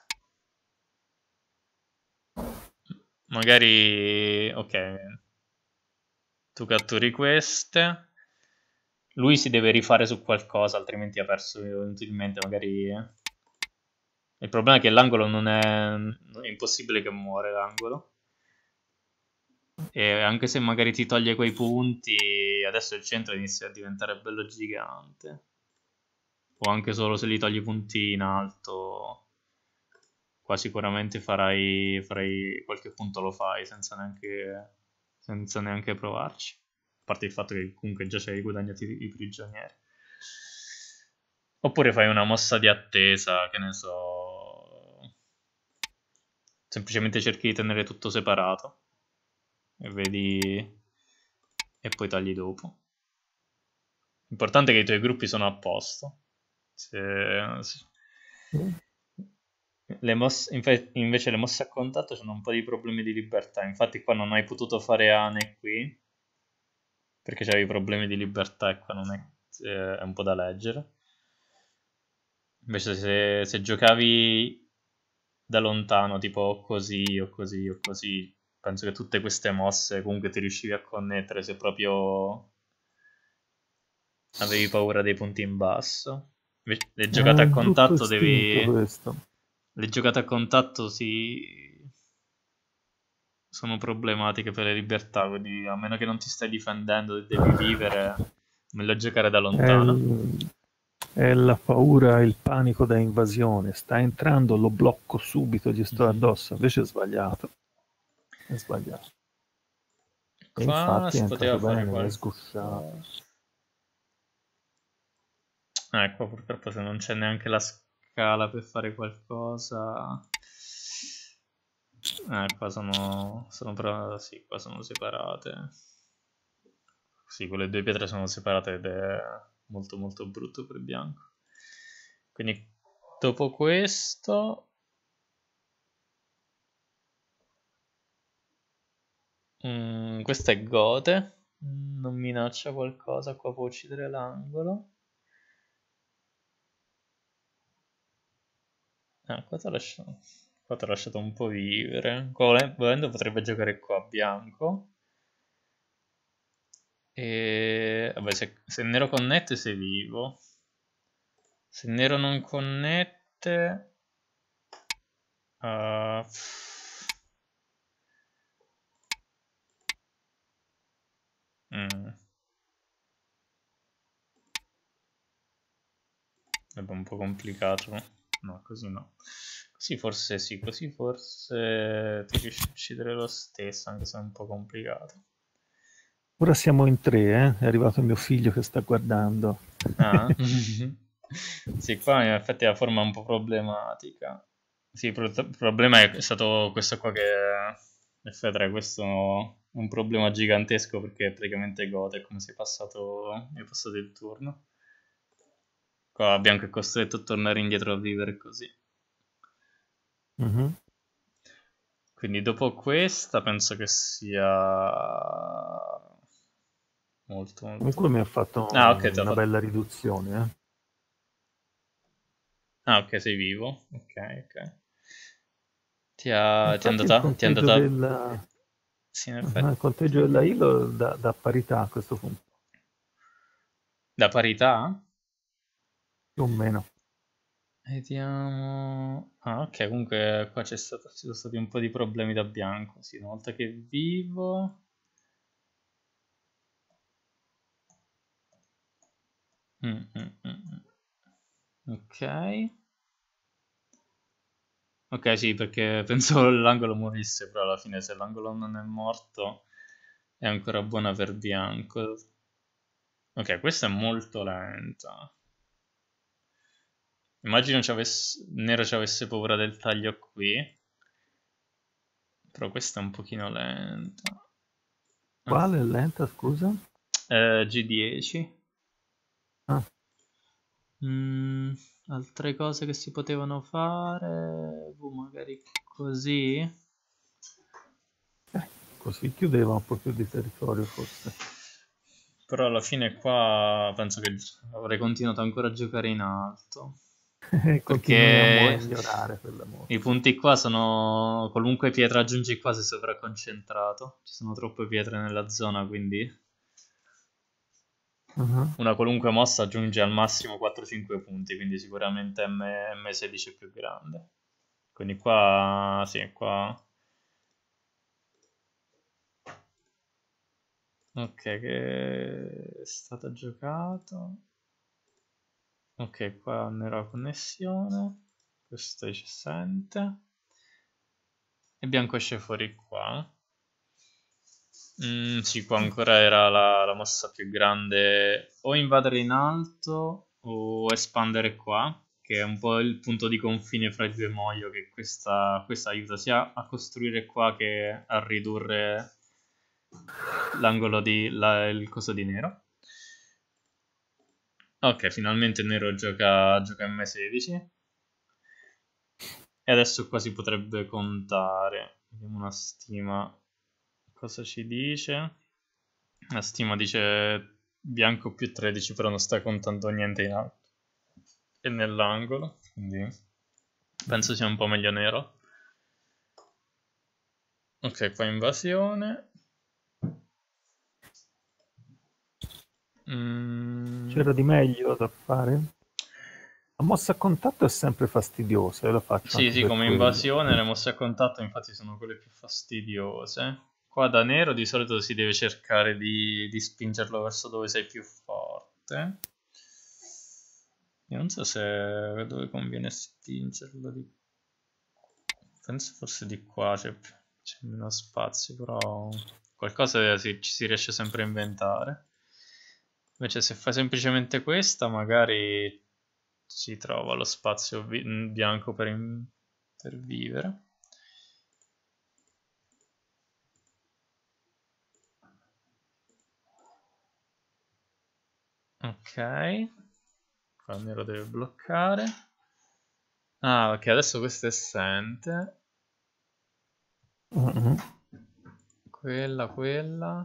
magari, ok, tu catturi queste, lui si deve rifare su qualcosa, altrimenti ha perso inutilmente, magari. Il problema è che l'angolo non è... è impossibile che muore l'angolo. E anche se magari ti toglie quei punti, adesso il centro inizia a diventare bello gigante. O anche solo se li togli i punti in alto, qua sicuramente farai, farai qualche punto lo fai senza neanche, senza neanche provarci. A parte il fatto che comunque già c'hai guadagnati i i prigionieri. Oppure fai una mossa di attesa, che ne so. Semplicemente cerchi di tenere tutto separato e vedi e poi tagli dopo. L'importante è che i tuoi gruppi sono a posto. Se- se- Mm. Le mosse, infe- invece le mosse a contatto hanno un po' di problemi di libertà. Infatti qua non hai potuto fare Ane qui perché c'avevi problemi di libertà e qua non è, eh, è un po' da leggere. Invece se, se giocavi da lontano, tipo così o così o così, penso che tutte queste mosse comunque ti riuscivi a connettere se proprio avevi paura dei punti in basso. Invece le È giocate a un brutto contatto istinto devi... questo. Le giocate a contatto si... sono problematiche per le libertà, quindi a meno che non ti stai difendendo e devi vivere, meglio giocare da È, lontano. il- è la paura, il panico da invasione. Sta entrando, lo blocco subito, gli sto Mhm. addosso. Invece è sbagliato. È sbagliato. E Qua infatti è si poteva entrato fare bene, l'hai sgusciato. qualcosa. Eh, qua purtroppo se non c'è neanche la scala per fare qualcosa... Eh, qua sono... sono però... sì, qua sono separate. Sì, quelle due pietre sono separate ed è molto molto brutto per il bianco. Quindi dopo questo... mm, questa è Gote. Mm, non minaccia qualcosa, qua può uccidere l'angolo. Ah, qua ti ho lasciato, qua t'ho lasciato un po' vivere. Qua vole- volendo potrebbe giocare qua a bianco. E vabbè, se, se nero connette sei vivo. Se nero non connette... ah, mm, è un po' complicato. No, così no. Così forse sì, così forse ti riesci a uccidere lo stesso, anche se è un po' complicato. Ora siamo in tre, eh? È arrivato mio figlio che sta guardando. Ah, sì, qua in effetti la forma è un po' problematica. Sì, il pro- il problema è stato questo qua che F tre, questo è un problema gigantesco perché è praticamente Gote, come sei passato, hai passato il turno. Qua Bianco è costretto a tornare indietro a vivere così. Mhm. Quindi dopo questa penso che sia molto Comunque molto... mi ha fatto Ah, ok, te l'ho una fatto. bella riduzione, eh? Ah, ok, sei vivo. Ok, ok. Ti, ha- ti è Infatti il andata, ti è conteggio andata... della, Sì, in ah, effetti. il conteggio della I L O da, da parità a questo punto, Da parità? più o meno. Vediamo... Ah, ok, comunque qua c'è stato, ci sono stati un po' di problemi da bianco. Sì, una volta che è vivo... Mm, mm, mm. Ok. Ok, sì, perché pensavo l'angolo morisse, però alla fine se l'angolo non è morto è ancora buona per bianco. Ok, questa è molto lenta. Immagino ci avesse- Nero ci avesse paura del taglio qui, però questa è un pochino lenta. Ah, Quale è lenta, scusa? eh, G dieci. Ah, Mm, altre cose che si potevano fare, boh, magari così. eh, così chiudeva un po' più di territorio, forse. Però alla fine qua penso che avrei continuato ancora a giocare in alto. Continuiamo a Perché ignorare quella i mossa. punti qua sono... Qualunque pietra aggiungi qua sei sovraconcentrato. Ci sono troppe pietre nella zona, quindi Mhm. una qualunque mossa aggiunge al massimo quattro cinque punti, quindi sicuramente M, M sedici è più grande. Quindi qua, sì, qua... Ok, che è stato giocato. Ok, qua non era connessione. Questo è cessante. E bianco esce fuori qua. Mm, sì, qua ancora era la, la mossa più grande. O invadere in alto o espandere qua, che è un po' il punto di confine fra i due Moio, che questa, questa aiuta sia a costruire qua che a ridurre l'angolo di la- il coso di nero. Ok, finalmente nero gioca, gioca M sedici. E adesso qua si potrebbe contare. Vediamo una stima. Cosa ci dice? La stima dice bianco più tredici, però non sta contando niente in alto. E nell'angolo, quindi penso sia un po' meglio nero. Ok, qua invasione. Mm. C'era di meglio da fare? La mossa a contatto è sempre fastidiosa, io la faccio Sì, anche sì, per come quello. invasione le mosse a contatto infatti sono quelle più fastidiose. Qua da nero di solito si deve cercare di, di spingerlo verso dove sei più forte. Io non so se dove conviene spingerlo di... Penso forse di qua c'è più- c'è meno spazio, però qualcosa si- ci si riesce sempre a inventare. Invece se fai semplicemente questa, magari si trova lo spazio vi- in bianco per, in- per vivere. Ok, qua il nero deve bloccare. Ah, ok, adesso questo è assente. Mhm. Quella, quella.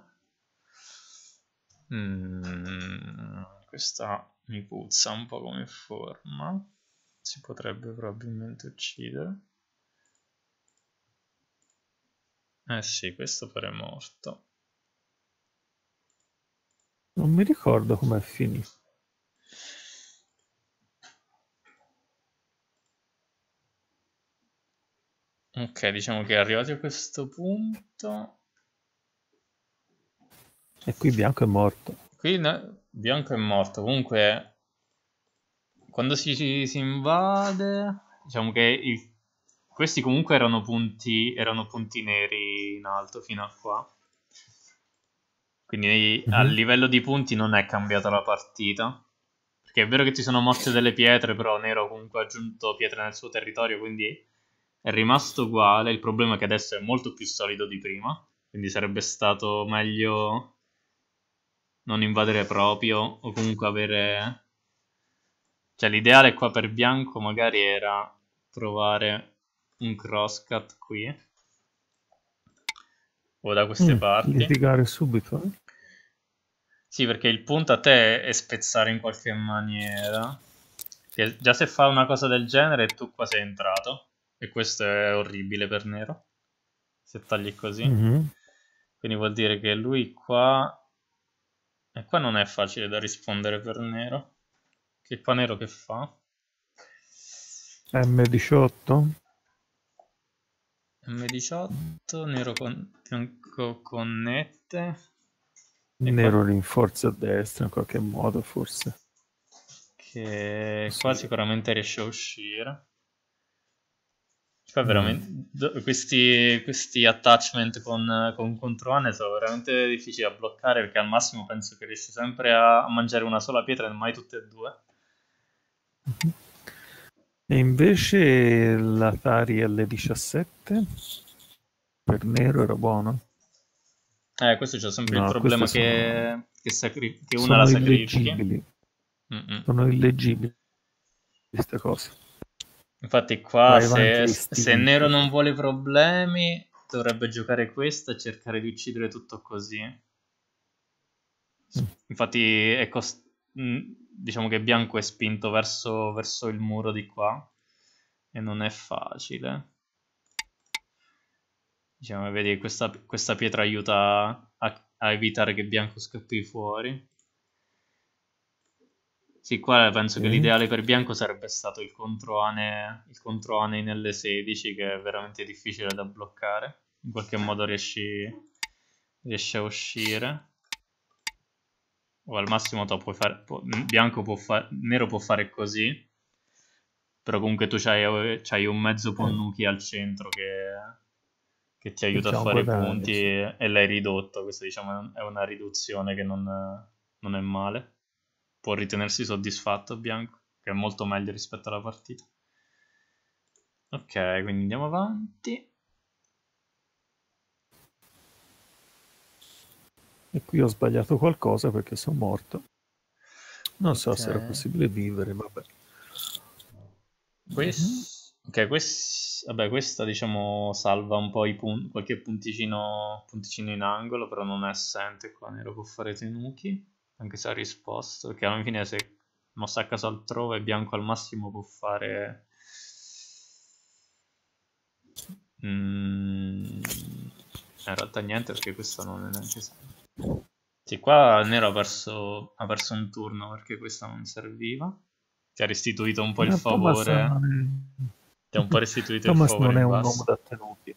Mm, questa mi puzza un po' come forma. Si potrebbe probabilmente uccidere. Eh sì, questo pare morto. Non mi ricordo com'è finito. Ok, diciamo che arrivati a questo punto... E qui bianco è morto. Qui no- bianco è morto. Comunque, quando si, si- si invade, diciamo che il- questi comunque erano punti, erano punti neri in alto fino a qua. Quindi a Mhm. livello di punti non è cambiata la partita. Perché è vero che ci sono morte delle pietre, però Nero comunque ha aggiunto pietre nel suo territorio, quindi è rimasto uguale. Il problema è che adesso è molto più solido di prima. Quindi sarebbe stato meglio non invadere proprio o comunque avere... Cioè l'ideale qua per bianco magari era trovare un crosscut qui o da queste Mm, parti. litigare subito, eh? Sì, perché il punto a te è spezzare in qualche maniera. Che già se fa una cosa del genere tu qua sei entrato. E questo è orribile per nero. Se tagli così. Mhm. Quindi vuol dire che lui qua... E qua non è facile da rispondere per nero. Che qua nero che fa? M diciotto? M diciotto, nero con... bianco connette. E qua... Nero rinforza a destra in qualche modo, forse. Che qua Sì. sicuramente riesce a uscire. Qua Mm. veramente do- questi, questi attachment con, con controane sono veramente difficili da bloccare perché al massimo penso che riesci sempre a, a mangiare una sola pietra e mai tutte e due. Mhm. E invece l'Atari L diciassette per nero era buono? Eh, questo c'è sempre il No, queste problema sono, che, che, sacri- che una la sono sacrifichi. illeggibili. Mm-mm. Sono illeggibili queste cose. Infatti qua Vai avanti se, a se Nero istinto. non vuole problemi dovrebbe giocare questa e cercare di uccidere tutto così. Mm. Infatti è cos- mh, diciamo che Bianco è spinto verso, verso il muro di qua e non è facile. Diciamo, vedi, questa, questa pietra aiuta a, a evitare che Bianco scappi fuori. Sì, qua penso che Ok. l'ideale per Bianco sarebbe stato il controane, il controane in L sedici, che è veramente difficile da bloccare. In qualche modo riesci, riesci a uscire. O al massimo tu puoi fare, può- Bianco può fare, Nero può fare così, però comunque tu c'hai, c'hai un mezzo Eh, Ponnuki al centro che, che ti è aiuta a già un fare i guadagno, punti sì. e, e l'hai ridotto. Questa diciamo è una riduzione che non, non è male. Può ritenersi soddisfatto Bianco, che è molto meglio rispetto alla partita. Ok, quindi andiamo avanti. E qui ho sbagliato qualcosa perché sono morto. Non so Ok. se era possibile vivere, vabbè. Mhm. Quest... Ok, quest... Vabbè, questa diciamo salva un po' i pun- qualche punticino... punticino in angolo, però non è assente qua. Nero può fare Tenuki, anche se ha risposto, perché alla fine se mossa a caso altrove, Bianco al massimo può fare... Mm, In realtà niente, perché questa non è neanche esente. Sì, qua Nero ha perso, ha perso un turno perché questa non serviva. Ti ha restituito un po' il Ma Thomas favore. non Ti ha un po' è... restituito il Thomas favore non è in un uomo basso. da tenuti.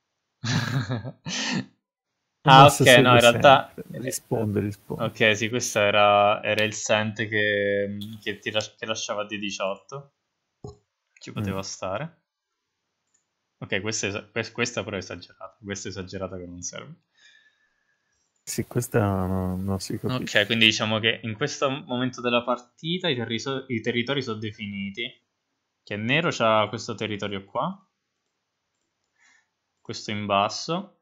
Ah, Thomas ok, no, segue in realtà... sempre. eh, eh, Risponde, risponde. Ok, sì, questo era, era il Sent che, che ti lasci- che lasciava D diciotto. Ci Mm. poteva stare. Ok, questa, è esa- quest- questa però è esagerata. Questa è esagerata che non serve. Sì, questa no- non si Ok, capisce. quindi diciamo che in questo momento della partita i, terriso- i territori sono definiti. Che Nero c'ha questo territorio qua, questo in basso,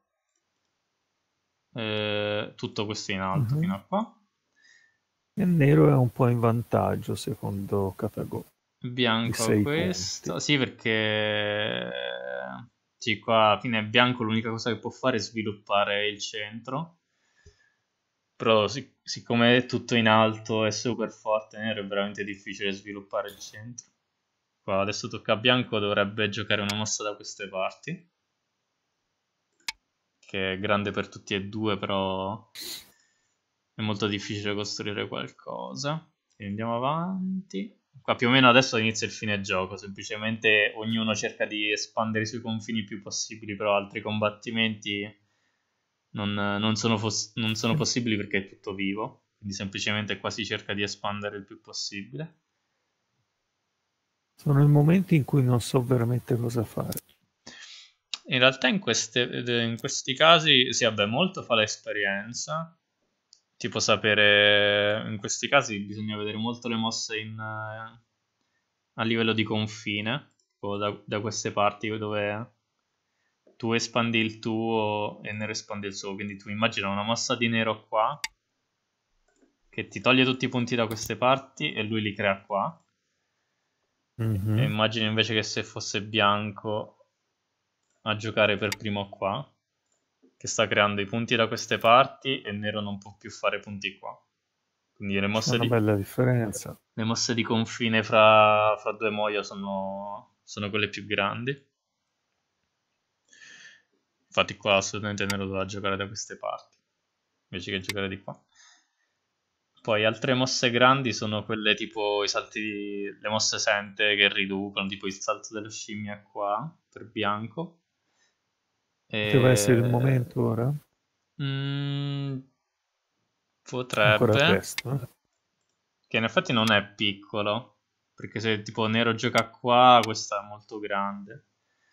eh, tutto questo in alto fino Mhm. a qua. E nero è un po' in vantaggio, secondo Katago, di Bianco sei punti. questo, sì, perché sì, qua alla fine Bianco l'unica cosa che può fare è sviluppare il centro, però sic- siccome è tutto in alto e super forte, Nero è veramente difficile sviluppare il centro. Qua adesso tocca a Bianco, dovrebbe giocare una mossa da queste parti, che è grande per tutti e due, però è molto difficile costruire qualcosa. Quindi andiamo avanti. Qua più o meno adesso inizia il fine gioco, semplicemente ognuno cerca di espandere i suoi confini il più possibili, però altri combattimenti non, non sono, fos- non sono possibili perché è tutto vivo, quindi semplicemente qua si cerca di espandere il più possibile. Sono i momenti in cui non so veramente cosa fare. In realtà in, queste- in questi casi, sì, vabbè, molto fa l'esperienza. Tipo sapere, in questi casi bisogna vedere molto le mosse in, eh, a livello di confine, tipo da, da queste parti dove tu espandi il tuo e Nero espande il suo. Quindi tu immagina una mossa di Nero qua, che ti toglie tutti i punti da queste parti e lui li crea qua. E Mhm. immagini invece che se fosse bianco a giocare per primo qua, che sta creando i punti da queste parti e nero non può più fare punti qua. Quindi le C'è mosse una di, bella differenza. le mosse di confine fra, fra due Moia sono, sono quelle più grandi. Infatti qua assolutamente nero doveva giocare da queste parti, invece che giocare di qua. Poi altre mosse grandi sono quelle tipo i salti di... le mosse sente che riducono, tipo il salto della scimmia qua, per bianco. Poteva essere il E... momento ora? Mm, Ancora potrebbe. presto, eh? che in effetti non è piccolo, perché se tipo nero gioca qua, questa è molto grande.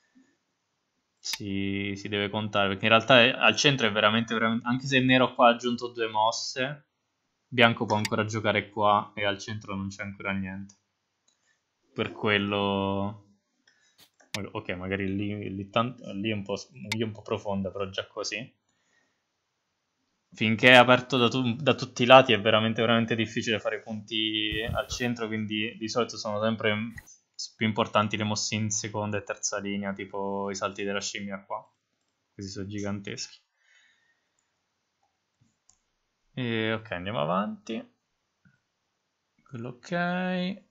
Si, si deve contare, perché in realtà è- al centro è veramente, veramente... Anche se il nero qua ha aggiunto due mosse, bianco può ancora giocare qua e al centro non c'è ancora niente. Per quello... Ok, magari lì, lì, tanto- lì è un po', lì è un po' profonda, però già così. Finché è aperto da, tu- da tutti i lati è veramente, veramente difficile fare punti al centro, quindi di solito sono sempre più importanti le mosse in seconda e terza linea, tipo i salti della scimmia qua. Questi sono giganteschi. E ok, andiamo avanti. Quello ok.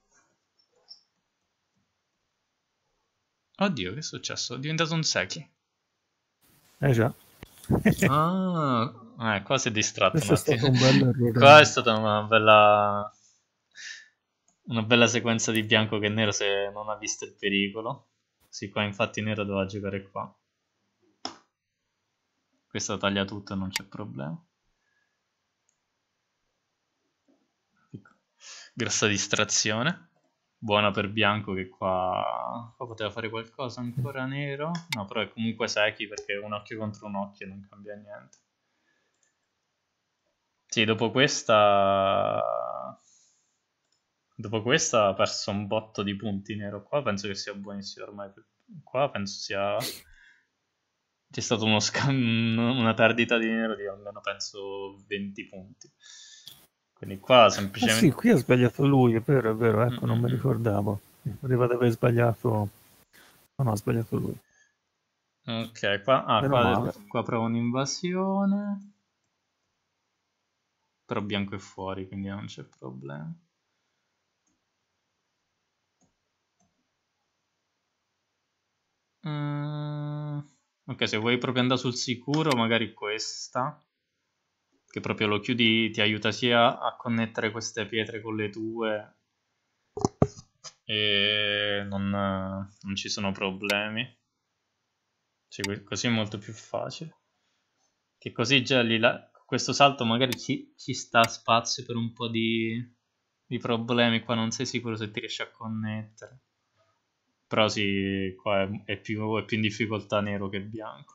Oddio, che è successo? È diventato un Seki. Eh già. Ah, eh, qua si è distratto un Questo è attimo. stato un bel errore Qua è mio. stata una bella... Una bella sequenza di bianco che nero se non ha visto il pericolo. Sì, qua infatti nero doveva giocare qua. Questo taglia tutto e non c'è problema. Ecco. Grossa distrazione. Buona per bianco che qua... qua poteva fare qualcosa ancora nero. No, però è comunque Seki perché un occhio contro un occhio non cambia niente. Sì, dopo questa... Dopo questa ha perso un botto di punti nero. Qua penso che sia buonissimo ormai. Qua penso sia... C'è stata uno sca- una perdita di nero di almeno penso venti punti. Quindi qua Ah sì, semplicemente... qui ha sbagliato lui, è vero, è vero, Mm, ecco, non mm, mi mm. ricordavo. Poteva di aver sbagliato. No, no, ha sbagliato lui. Ok, qua, ah, Meno qua, male. qua provo un'invasione. Però bianco è fuori, quindi non c'è problema. Mm, ok, se vuoi proprio andare sul sicuro, magari questa. Che proprio lo chiudi, ti aiuta sia a connettere queste pietre con le tue e non, non ci sono problemi. Cioè, così è molto più facile. Che così già lì là, questo salto magari ci, ci sta spazio per un po' di, di problemi. Qua non sei sicuro se ti riesci a connettere. Però sì, qua è, è più, è più in difficoltà nero che bianco.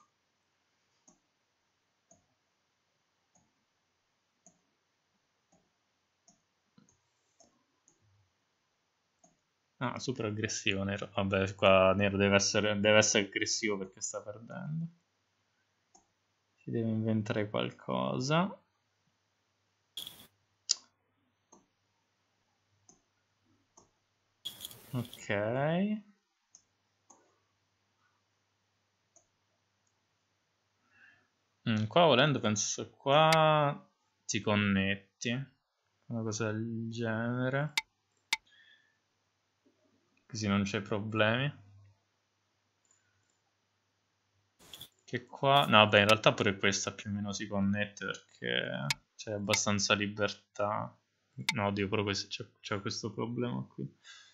Ah, super aggressivo nero. Vabbè, qua nero deve essere, deve essere aggressivo perché sta perdendo. Si deve inventare qualcosa. Ok. Mm, qua volendo penso qua ti connetti. Una cosa del genere. Così non c'è problemi. Che qua... No, vabbè, in realtà pure questa più o meno si connette perché c'è abbastanza libertà. No, oddio, però questo- c'è, c'è questo problema qui.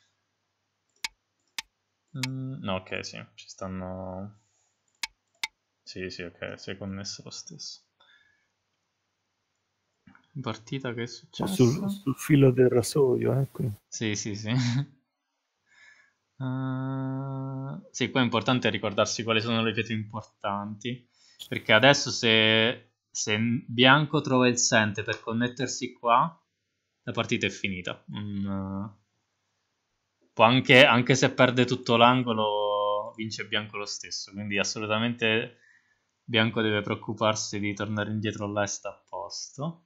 Mm, no, ok, sì, ci stanno... Sì, sì, ok, si è connesso lo stesso. Partita che è O sul, successo? sul filo del rasoio, eh, qui. Sì, sì, sì. Uh, sì, qua è importante ricordarsi quali sono le pietre importanti, perché adesso se, se bianco trova il sente per connettersi qua, la partita è finita. Mm, può anche, anche se perde tutto l'angolo, vince bianco lo stesso, quindi assolutamente bianco deve preoccuparsi di tornare indietro là e sta a posto.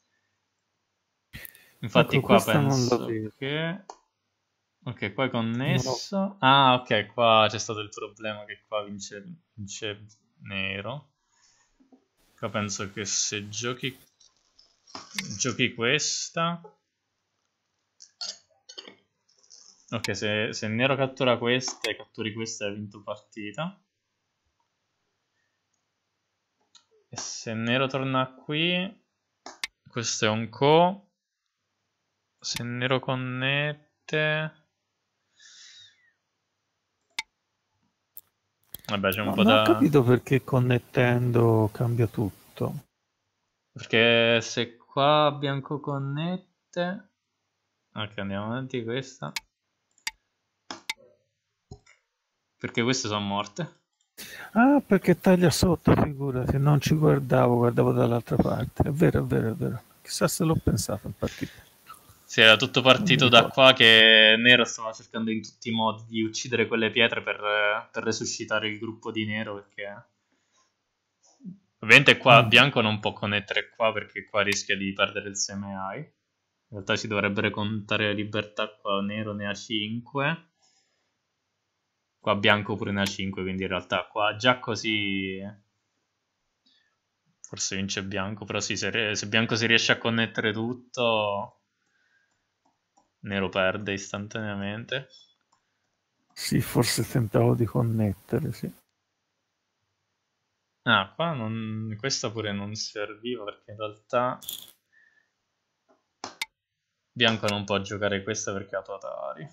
Infatti Ecco, qua questa non la penso vedo. che... Ok, qua è Non ho... connesso. Ah, ok, qua c'è stato il problema che qua vince, vince nero. Qua penso che se giochi, giochi questa... Ok, se, se nero cattura questa e catturi questa hai vinto partita. E se nero torna qui, questo è un co. Se nero connette... Vabbè, c'è un No, po' non ho da... capito perché connettendo cambia tutto. Perché se qua bianco connette... Ok, andiamo avanti questa. Perché queste sono morte. Ah, perché taglia sotto, figurati, non ci guardavo, guardavo dall'altra parte. È vero, è vero, è vero. Chissà se l'ho pensato in partita. Si era tutto Non mi partito da ricordo. qua che Nero stava cercando in tutti i modi di uccidere quelle pietre per, eh, per resuscitare il gruppo di Nero, perché ovviamente qua Mm. Bianco non può connettere qua perché qua rischia di perdere il seme A I. In realtà si dovrebbero contare libertà qua, Nero ne ha cinque. Qua Bianco pure ne ha cinque, quindi in realtà qua già così forse vince Bianco, però sì, se, se Bianco si riesce a connettere tutto, Nero perde istantaneamente. Sì, forse tentavo di connettere, sì. Ah, qua non, questa pure non serviva perché in realtà Bianco non può giocare questa perché ha Totari.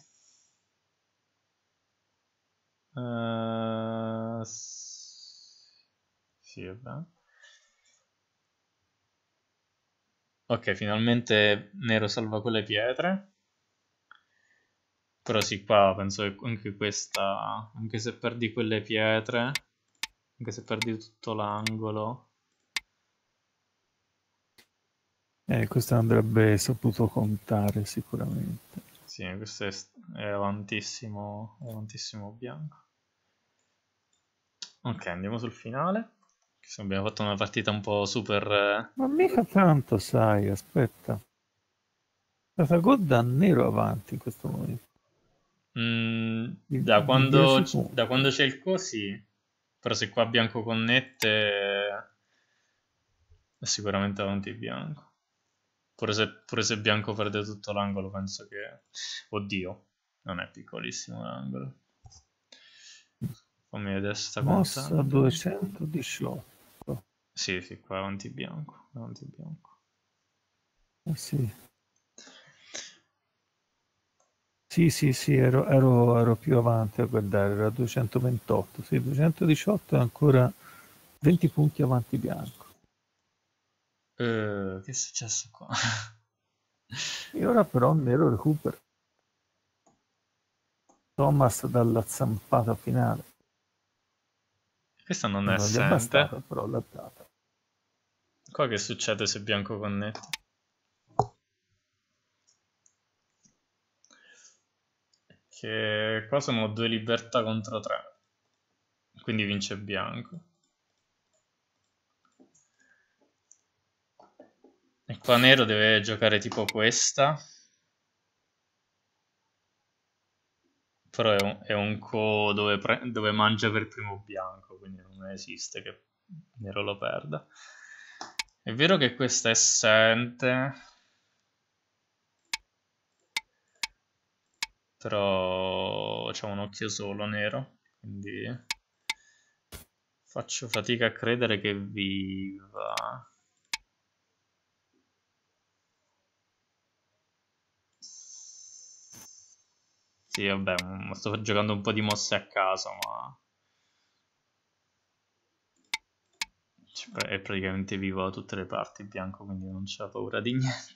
Uh, sì, vabbè. Ok, finalmente Nero salva quelle pietre. Però sì, qua penso che anche questa, anche se perdi quelle pietre, anche se perdi tutto l'angolo. Eh, questo andrebbe saputo contare sicuramente. Sì, questo è, è avantissimo, è avantissimo Bianco. Ok, andiamo sul finale. Abbiamo fatto una partita un po' super... eh, Ma mica tanto, sai, aspetta. La Godda nero avanti in questo momento. mm, Di, da di quando, dieci da punti. quando c'è il così, però se qua Bianco connette è sicuramente avanti Bianco. Pure se, pure se Bianco perde tutto l'angolo, penso che... Oddio, non è piccolissimo l'angolo. Fammi vedere se sta Mossa contando. duecentodiciotto. Sì, sì, qua è avanti Bianco. Avanti Bianco. Eh sì. Sì, sì, sì, ero, ero- ero più avanti a guardare, era duecentoventotto, sì, duecentodiciotto è ancora venti punti avanti bianco. Eh, che è successo qua? E ora però nero recupera. Thomas dalla zampata finale. Questa non è Non gli è bastata, assente. però l'ha data. Qua che succede se Bianco connette? Che qua sono due libertà contro tre. Quindi vince Bianco. E qua Nero deve giocare tipo questa. Però è un, è un co dove, pre- dove mangia per primo Bianco, quindi non esiste che Nero lo perda. È vero che questa è assente, però c'è un occhio solo nero, quindi faccio fatica a credere che viva. Sì, vabbè, mm, sto giocando un po' di mosse a caso, ma cioè, è praticamente vivo da tutte le parti bianco, quindi non c'ha paura di niente.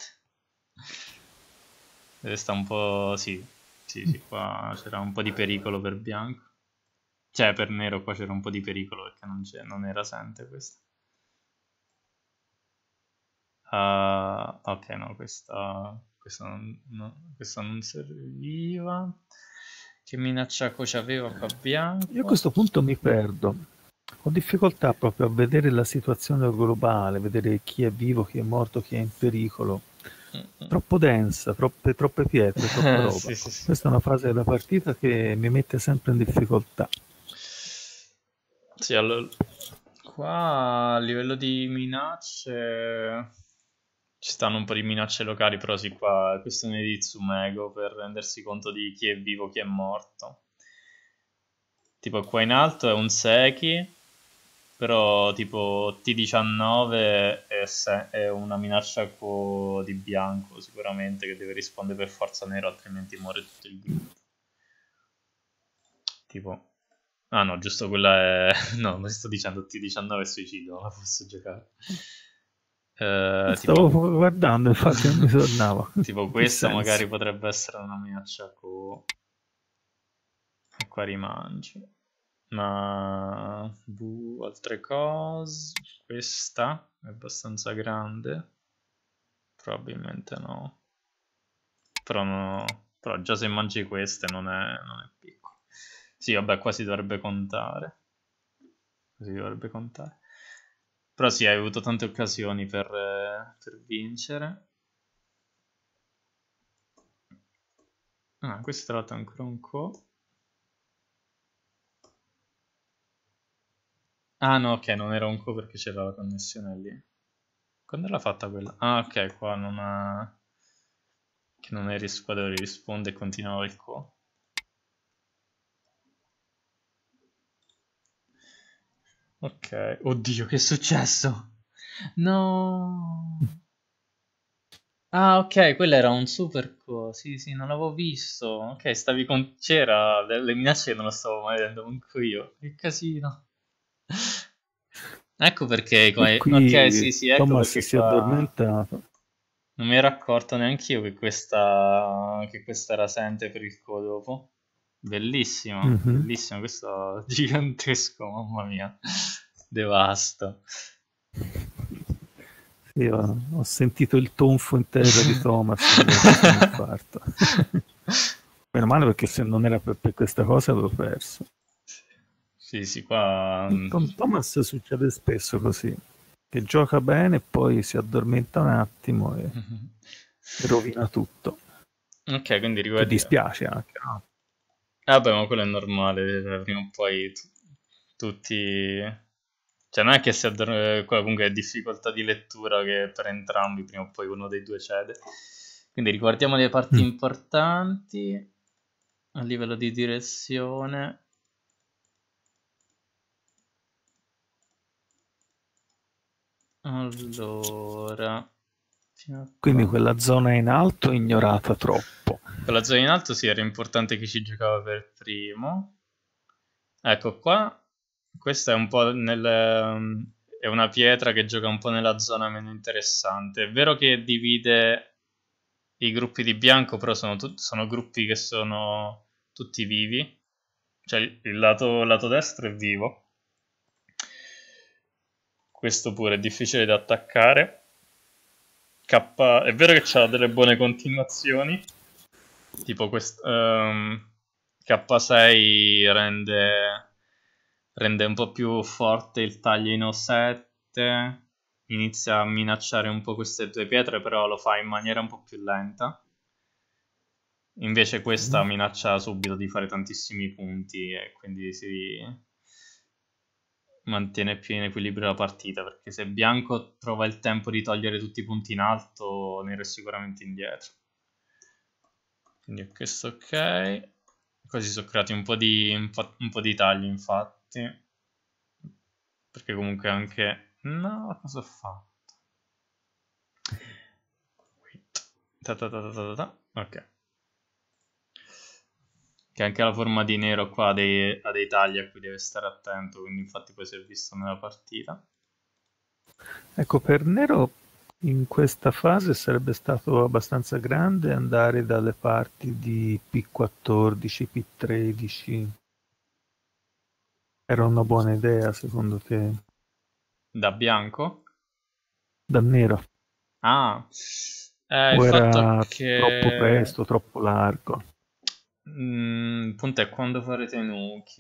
Deve sta un po'... sì, sì, sì, qua c'era un po' di pericolo per bianco. Cioè, per nero qua c'era un po' di pericolo perché non, c'è- non era assente questo. Ah, ok, no, questa, questa, non, no, questa non serviva. Che minaccia cosa aveva qua Io a bianco? questo punto mi perdo. Ho difficoltà proprio a vedere la situazione globale, vedere chi è vivo, chi è morto, chi è in pericolo. Mm, mm. Troppo densa, troppe, troppe pietre, troppa roba. Sì, sì, sì. Questa è una fase della partita che mi mette sempre in difficoltà. Sì, allora, qua a livello di minacce ci stanno un po' di minacce locali, però sì, qua è questione di Tsumego per rendersi conto di chi è vivo, chi è morto. Tipo qua in alto è un Seki, però tipo T diciannove è, se- è una minaccia co- di bianco sicuramente che deve rispondere per forza nero, altrimenti muore tutto il gruppo. Tipo... Ah no, giusto quella è... No, non sto dicendo T diciannove è suicidio, non la posso giocare. Eh, Stavo tipo, guardando, infatti non mi tornava. tipo In che questa senso? magari potrebbe essere una minaccia co... E qua rimangi. Ma... boh, altre cose... Questa è abbastanza grande. Probabilmente no. Però, no, però già se mangi queste non è, non è piccolo. Sì, vabbè, qua si dovrebbe contare. Si dovrebbe contare. Però sì, hai avuto tante occasioni per, eh, per vincere. Ah, questo tra l'altro è ancora un co'. Ah no, ok, non era un co' perché c'era la connessione lì. Quando l'ha fatta quella? Ah, ok, qua non ha... Che non è ris- qua dove risponde e continuava il co'. Ok. Oddio, che è successo? No. Ah, ok, quello era un super co. Sì, sì, non l'avevo visto. Ok, stavi con... C'era le, le minacce che non lo stavo mai vedendo manco io. Che casino. Ecco perché... E come- Ok, qui sì, sì, ecco Thomas perché si è qua... addormentato. Non mi ero accorto neanche io che questa... che questa era assente per il co dopo. Bellissimo, Mhm. bellissimo, questo gigantesco, mamma mia. Devasto. Sì, ho, ho sentito il tonfo in terra di Thomas, mi aveva preso un infarto. Meno male perché se non era per, per questa cosa avevo perso. Sì, sì, qua... mm, Con Thomas succede spesso così, che gioca bene e poi si addormenta un attimo e rovina tutto. Ok, quindi Che riguardi... dispiace anche, no? Vabbè, ma quello è normale, cioè, prima o poi tu- tutti... Cioè, non è che si addor- qua comunque è difficoltà di lettura che per entrambi prima o poi uno dei due cede. Quindi riguardiamo le parti Mm. importanti a livello di direzione. Allora, fino a Quindi qua. quella zona in alto è ignorata troppo. Quella zona in alto sì, era importante chi ci giocava per primo. Ecco qua, questa è un po' nel, ehm, è una pietra che gioca un po' nella zona meno interessante. È vero che divide i gruppi di bianco, però sono, tut- sono gruppi che sono tutti vivi. Cioè il il lato, lato destro è vivo. Questo pure è difficile da attaccare. K, è vero che c'ha delle buone continuazioni, tipo quest, ehm, K sei rende, rende un po' più forte il taglio sette, inizia a minacciare un po' queste due pietre, però lo fa in maniera un po' più lenta. Invece questa Ok. minaccia subito di fare tantissimi punti e quindi si mantiene più in equilibrio la partita, perché se bianco trova il tempo di togliere tutti i punti in alto, nero è sicuramente indietro. Quindi questo ok. Così sono creati un po' di, un po', un po' di tagli, infatti. Perché comunque anche... No, cosa ho fatto? Wait. Ta ta ta ta ta ta. Ok. Che anche la forma di nero qua ha dei, ha dei tagli a cui deve stare attento, quindi infatti poi si è visto nella partita. Ecco, per Nero in questa fase sarebbe stato abbastanza grande andare dalle parti di P quattordici, P tredici. Era una buona idea secondo te? Da bianco? Da Nero? Ah, eh, il O fatto era troppo che... presto, troppo largo? Mm, il punto è quando farete Nuki.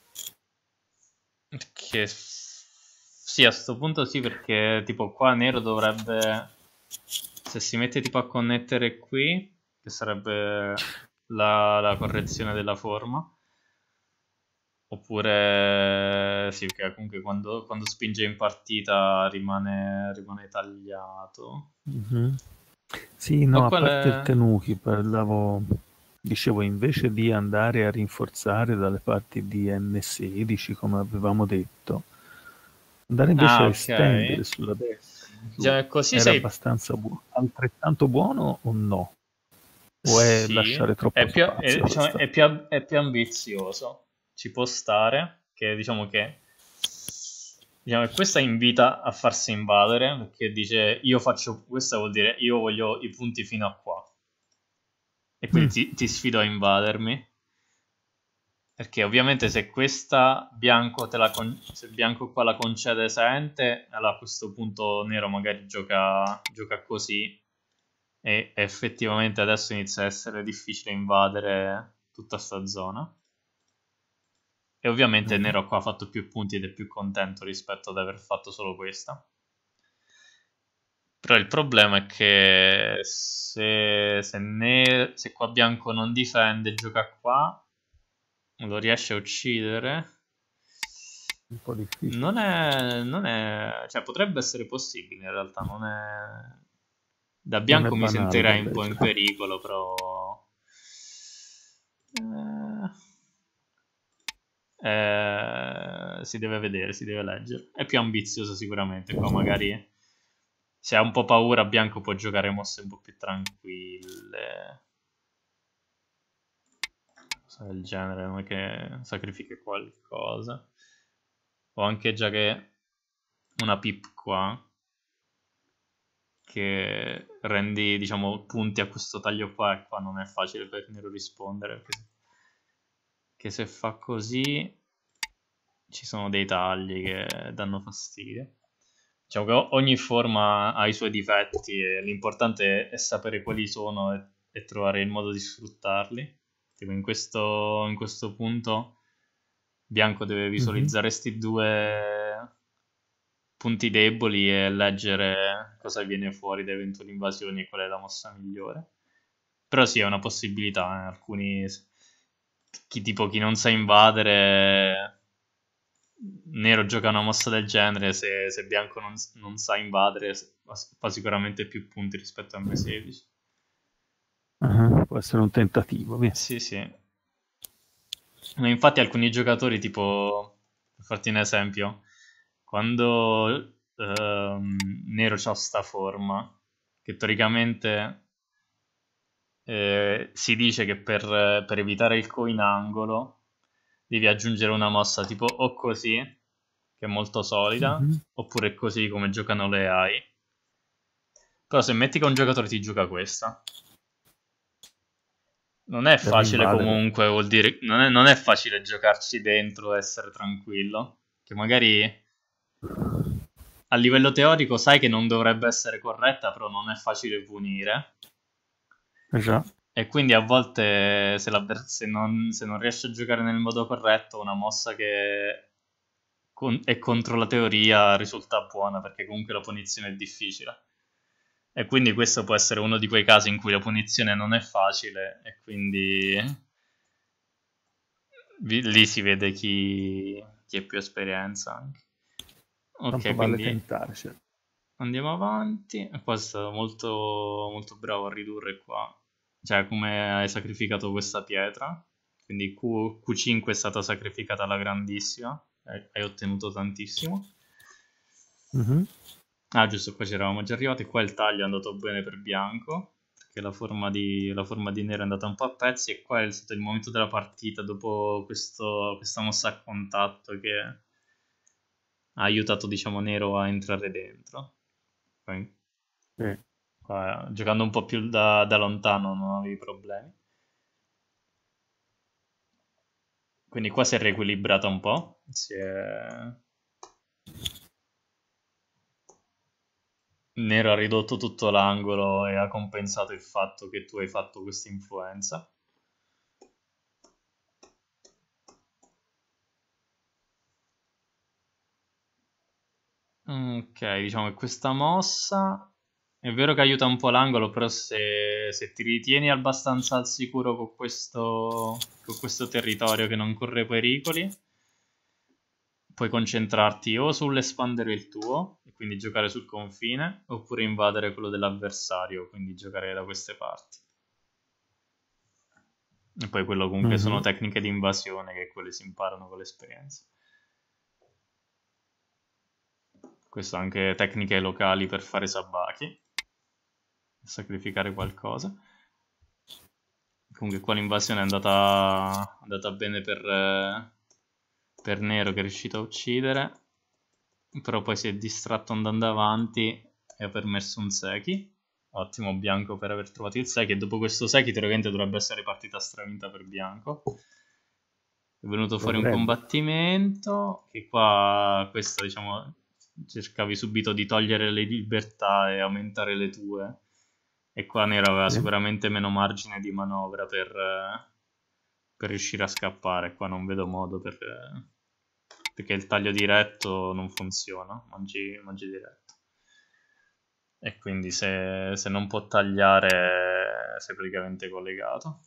Che sì, a sto punto sì, perché tipo qua nero dovrebbe... Se si mette tipo a connettere qui, che sarebbe la, la correzione della forma, oppure sì, che comunque quando, quando spinge in partita rimane, rimane tagliato. Mhm. Sì, O no, a qual parte il è... Tenuki, parlavo, dicevo, invece di andare a rinforzare dalle parti di N sedici, come avevamo detto, andare invece Ah, a ok. estendere sulla destra, in giù, Già, così era sei... abbastanza buono. Altrettanto buono o no? O è Sì, lasciare troppo è più, è, spazio a diciamo, questa? è più, è più ambizioso. Ci può stare, che diciamo che diciamo che questa invita a farsi invadere, perché dice io faccio, questa vuol dire io voglio i punti fino a qua. E quindi Mm. ti, ti sfido a invadermi. Perché ovviamente se questa bianco, te la con- se bianco qua la concede esaente, allora a questo punto nero magari gioca, gioca così. E effettivamente adesso inizia a essere difficile invadere tutta sta zona. E ovviamente il Mm. nero qua ha fatto più punti ed è più contento rispetto ad aver fatto solo questa. Però il problema è che se, se, ne- se qua bianco non difende, gioca qua, lo riesce a uccidere. Un po' difficile. Non è, non è, cioè potrebbe essere possibile in realtà, non è... Da Non è bianco mi banale da sentirei un po' in leggere. pericolo, però... Eh, eh, si deve vedere, si deve leggere. È più ambizioso sicuramente, qua magari se ha un po' paura bianco può giocare mosse un po' più tranquille. Cosa del genere, non è che sacrifichi qualcosa. O anche già che una pip qua che rendi, diciamo, punti a questo taglio qua e qua non è facile per il nero rispondere perché se, che se fa così ci sono dei tagli che danno fastidio. Diciamo che o- ogni forma ha i suoi difetti e l'importante è, è sapere quali sono e, e trovare il modo di sfruttarli. Tipo in questo, in questo punto bianco deve Mhm. visualizzare questi due punti deboli e leggere cosa viene fuori da eventuali invasioni e qual è la mossa migliore. Però sì, è una possibilità. Eh. Alcuni, chi tipo chi non sa invadere, nero gioca una mossa del genere, se, se bianco non, non sa invadere fa sicuramente più punti rispetto a emme sedici. Ah, può essere un tentativo. Via. Sì, sì. Ma infatti alcuni giocatori, tipo, per farti un esempio, quando ehm, Nero c'ha sta forma, che teoricamente eh, si dice che per, per evitare il coin angolo devi aggiungere una mossa tipo o così, che è molto solida, Mhm. oppure così come giocano le A I. Però se metti che un giocatore ti gioca questa, non è Per facile invadere. comunque, vuol dire, non è, non è facile giocarci dentro e essere tranquillo, che magari a livello teorico sai che non dovrebbe essere corretta, però non è facile punire. Eh già. E quindi a volte se, l'avver- se non, se non riesci a giocare nel modo corretto, una mossa che con- è contro la teoria risulta buona, perché comunque la punizione è difficile. E quindi questo può essere uno di quei casi in cui la punizione non è facile e quindi vi- lì si vede chi, chi ha più esperienza anche. Tanto Ok, vale quindi tentarci. andiamo avanti. E qua è stato molto, molto bravo a ridurre qua. Cioè, come hai sacrificato questa pietra. Quindi Q, Q cinque è stata sacrificata alla grandissima. Hai, hai ottenuto tantissimo. Mhm. Ah, giusto, qua ci eravamo già arrivati. Qua il taglio è andato bene per bianco. Perché la forma di, la forma di nero è andata un po' a pezzi. E qua è stato il momento della partita dopo questo- questa mossa a contatto che ha aiutato, diciamo, nero a entrare dentro. Poi Sì. qua, giocando un po' più da, da lontano non avevi problemi. Quindi qua si è riequilibrata un po'. Si è... Nero ha ridotto tutto l'angolo e ha compensato il fatto che tu hai fatto questa influenza. Ok, diciamo che questa mossa è vero che aiuta un po' l'angolo, però se, se ti ritieni abbastanza al sicuro con questo, con questo territorio che non corre pericoli, puoi concentrarti o sull'espandere il tuo, e quindi giocare sul confine, oppure invadere quello dell'avversario, quindi giocare da queste parti. E poi quello comunque sono Mhm. tecniche di invasione che quelle si imparano con l'esperienza. Questo anche tecniche locali per fare sabaki, sacrificare qualcosa. Comunque qua l'invasione è andata, è andata bene per, eh, per Nero che è riuscito a uccidere. però poi si è distratto andando avanti e ha permesso un Seki. Ottimo Bianco per aver trovato il Seki, e dopo questo Seki teoricamente dovrebbe essere partita stravinta per Bianco. È venuto fuori un Dovrebbe. combattimento che qua, questa diciamo, cercavi subito di togliere le libertà e aumentare le tue, e qua Nero aveva Sì. sicuramente meno margine di manovra per, eh, per riuscire a scappare. Qua non vedo modo per, eh, perché il taglio diretto non funziona, mangi, mangi diretto, e quindi se, se non può tagliare sei praticamente collegato.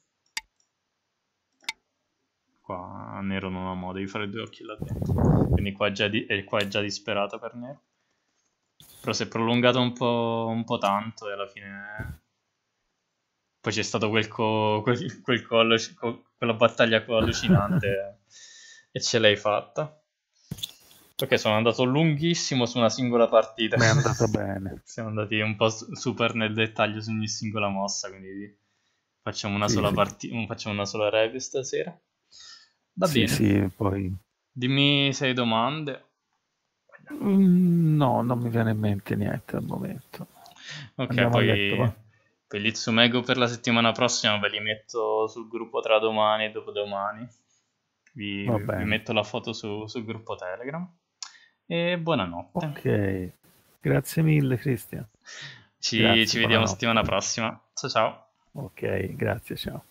Qua Nero non ha modo di fare due occhi là dentro, quindi qua è già, di- e qua è già disperata per Nero, però si è prolungato un po', un po' tanto, e alla fine poi c'è stato quel, co- quel, quel co alluc- co- quella battaglia co allucinante, e ce l'hai fatta. Perché sono andato lunghissimo su una singola partita. Ma è andata bene. Siamo andati un po' su- super nel dettaglio su ogni singola mossa, quindi facciamo una Sì, sola sì. partita, facciamo una sola review stasera. Va Sì, bene. sì, poi... Dimmi se hai domande. Mm, no, non mi viene in mente niente al momento. Ok, Andiamo a letto, poi va. per gli Tsumego per la settimana prossima ve li metto sul gruppo tra domani e dopodomani. Vi, Va vi bene. metto la foto su- sul gruppo Telegram. E buonanotte. Ok. Grazie mille, Cristian. Ci, ci Grazie, vediamo buonanotte. settimana prossima. Ciao ciao. Ok, grazie, ciao.